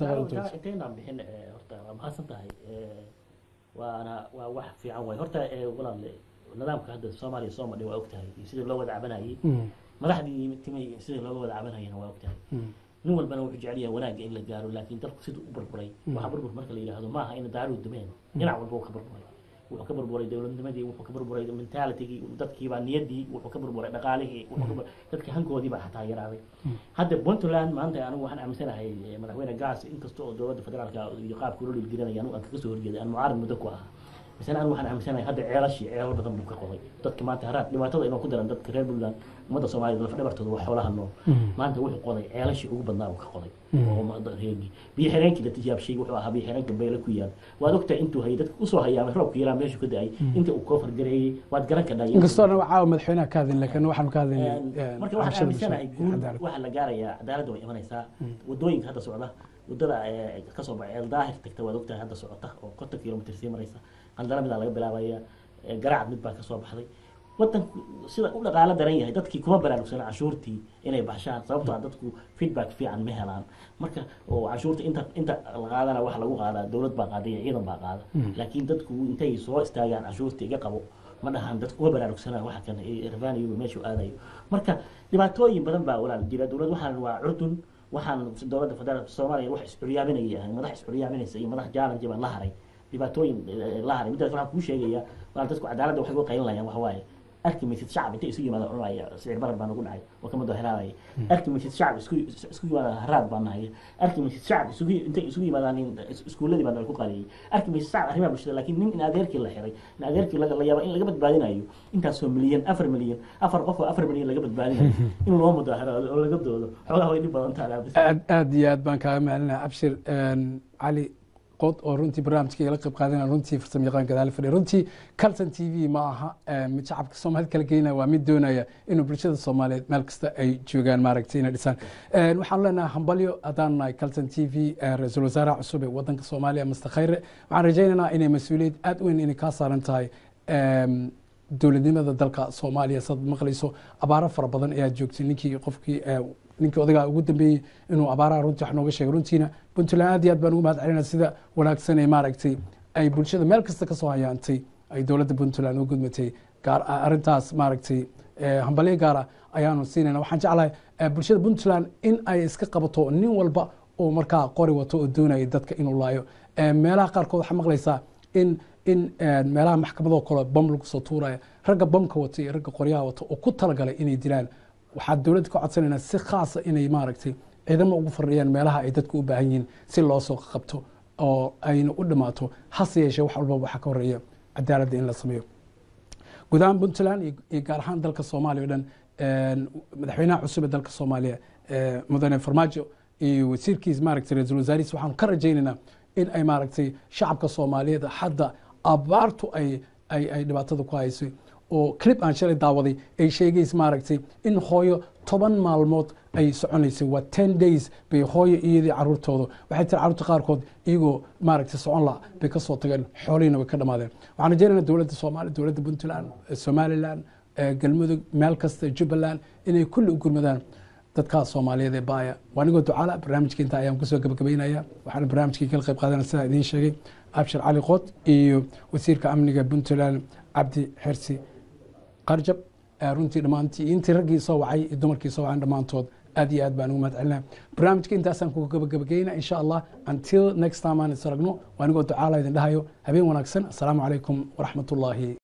waa wax fiican way horta walaal nidaamka hadda Soomaaliya soo madhay waa ogtahay sida loo wada cabanayay madaxdii timay sida loo wada cabanayay waa ogtahay nin walbana wuxuu jecel yahay wanaag in la gaaro laakiin dalku sidoo u burburay waxa burbur marka la yiraahdo maaha in daaru dumeen dhinac walba ka burburay wuxuu ka burburay dawladnimadii wuxuu ka burburay mentality dadkii baa niyadii wuxuu ka burburay dhaqaalihii wuxuu dadkii hankoodii baa xataa yaraaday hadda Puntland maanta anigu waxaan aaminsanahay madaxweyne gaas inkastoo dowladda federaalka iyo qaabka loo dhiganayo anigu aan ka soo horjeeday aan mucaarad muddo ku ahaa مثلا أنا واحد عم هذا عيالشي عيال بدهم بكقضي ضد كمان تهرات لما تضي إنه كده ضد كرير بلدان مدة سومالي ضد فدبرت ضد حولها إنه ما أنت واحد قضي عيالشي هو بدنا بكقضي وما أقدر هيجي بيحرين كده تجيب شيء وحها بيحرين قبيلك وياه وادوكت أنتوا هي دك وصوا هي مهرب كيرام ليش كده أي أنت وكفر جري واتقرن كده قصنا وعاو مدحونا كاذن لكن واحد كاذن مركب واحد عم سنة يقول واحد لقارة يا عدالة وإيمان يسا ودوين هذا سعودة ودلا كسب عيال ظاهر تكتب ودوكت هذا سعودة وقت كيلومتر سيم رئيسة عندنا بدنا لقى بلاوية قرعة مدبر كسب بحري wadanku sida u dhaqaalo daran yahay dadkii kuma baraarugsana cashuurtii inay baxshaan sababtoo ah dadku feedback fiican ma helaan marka oo cashuurta inta la qaadana waxa lagu qaadaa dowlad baa qaaday ciidan baa qaada laakiin dadku intay soo istaagaan cashuurta iga qabo ma dhahan dadku kuma baraarugsana waxa kan revenue meeshu aadayo marka dhibaatooyin badan baa walaal jira dowlad waxaan waa curdun waxaan dowladda federaalka Soomaaliya wax isxuriyaaminaya madax isxuriyaaminaysa iyo madax jaalanji baa la haray dhibaatooyin la haray midda waxaan ku sheegaya waa dadku cadaaladda waxay uga qaylinayaan wax waaye arkimaysid shacab intay isu yimaadaan cunaya sicir barar baan ugu dhacay oo kama dooheraadaya arkimaysid shacab isku yimaadaan haraad baan nahay arkimaysid shacab intay isugu yimaadaan iskuuladii baan ku qaliyay arkimaysid shacab arrimaha bulshada laakiin nin in adeerkii la xiray in adeerkii la yaaba in laga badbaadinayo intaasoo milyan 4 milyan 4 qof oo 4 milyan laga badbaadinayo in loo mudaharaado oo laga doodo xoolaha way dhib badan tahay aad iyo aad baan kaaga mahadcelinayaa abshir cali qod oo runtii barnaamijka igala qayb qaadanaya runtii farsamo yaqaan gadaal fadhiya runtii Carlton TV ma aha mid shacabka Soomaaliyeed kala geynaya waa mid doonaya inuu bulshada Soomaaliyeed meel kasta ay joogaan maaragtay inay dhisaan waxaan leenahay hambalyo hadaan nahay Carlton TV ra'iisul wasaaraha cusub ee wadanka Soomaaliya Mr Khayre waxaan rajaynaynaa inay mas'uuliyad aad u weyn inay ka saaran tahay dowladnimada dalka Soomaaliya sad maqlayso abaaro fara badan ayaa joogtay ninkii odaga ugu dambeeyay inuu abaaraha runtii wax nooga sheegay runtiina Puntland aad iyo aad baan ugu mahadcelinaa sida wanaagsan ee maaragtay ay bulshada meel kasta ka soo hayaantay ay dowladda Puntland u gudmatay gaar arintaas maaragtay hambalyo gaar ah ayaanu siinayna waxaan jeclahay bulshada Puntland in ay iska qabato nin walba oo markaa qori wato oo doonaya dadka inuu laayo meelaha qaarkood waxa maqlaysaa in meelaha maxkamadda kale bam lagu soo tuuraya ragga bamka wata iyo ragga qoryaha wata oo ku talagalay inay dilaan waxaa dowladda ka codsanayna si khaas ah inay maaragtay ciidamo ugu fadhiyaan meelaha ay dadku u baahan yihiin si loo soo qabto oo ayna u dhamaato hase yeeshee wax walba waxa ka horeeya cadaaladda in la sameeyo guud ahaan Puntland iyo gaar ahaan dalka Soomaaliya oo dhan madaxweynaha cusub ee dalka Soomaaliya mudane Farmaajo iyo wasiirkiisa maaragtay ra'iisul wasaarihiisa waxaan ka rajaynaynaa in ay maaragtay shacabka Soomaaliyeed hadda abaartu ay dhibaatada ku haysay oo clip aan shalay daawaday ay sheegayso maaragtay in hooyo 10 maalmood ay soconaysay waa 10 days bay hooyo iyadii caruurtooda waxay tir caruurta qaarkood iyagoo maaragtay socon la bay ka soo tageen xoolihiina way ka dhamaadeen waxaan rajaynaynaa dowladda Soomaaliya dowladda Puntland Somaliland galmudug meel kasta Jubbaland inay kulli u gurmadaan dadka Soomaaliyeed ee baaya waanigoo ducaala barnaamijka inta ayaan ku soo gabagabeynaya waxaan barnaamijkii kala qayb qaadanaa sida idin sheegay Abshir Cali Qod iyo wasiirka amniga Puntland Cabdi Xirsi qarjab runtii dhamaantii intii raggii soo wacay iyo dumarkii soo wacay dhamaantood aad iyo aad baan ugu mahadcelinaa barnaamijka intaasaan ku gabagabeynaa insha Allah until next time aan is aragno waanigoo ducaala idin dhahayo habeen wanaagsan assalaamu calaykum waraxmatullaahi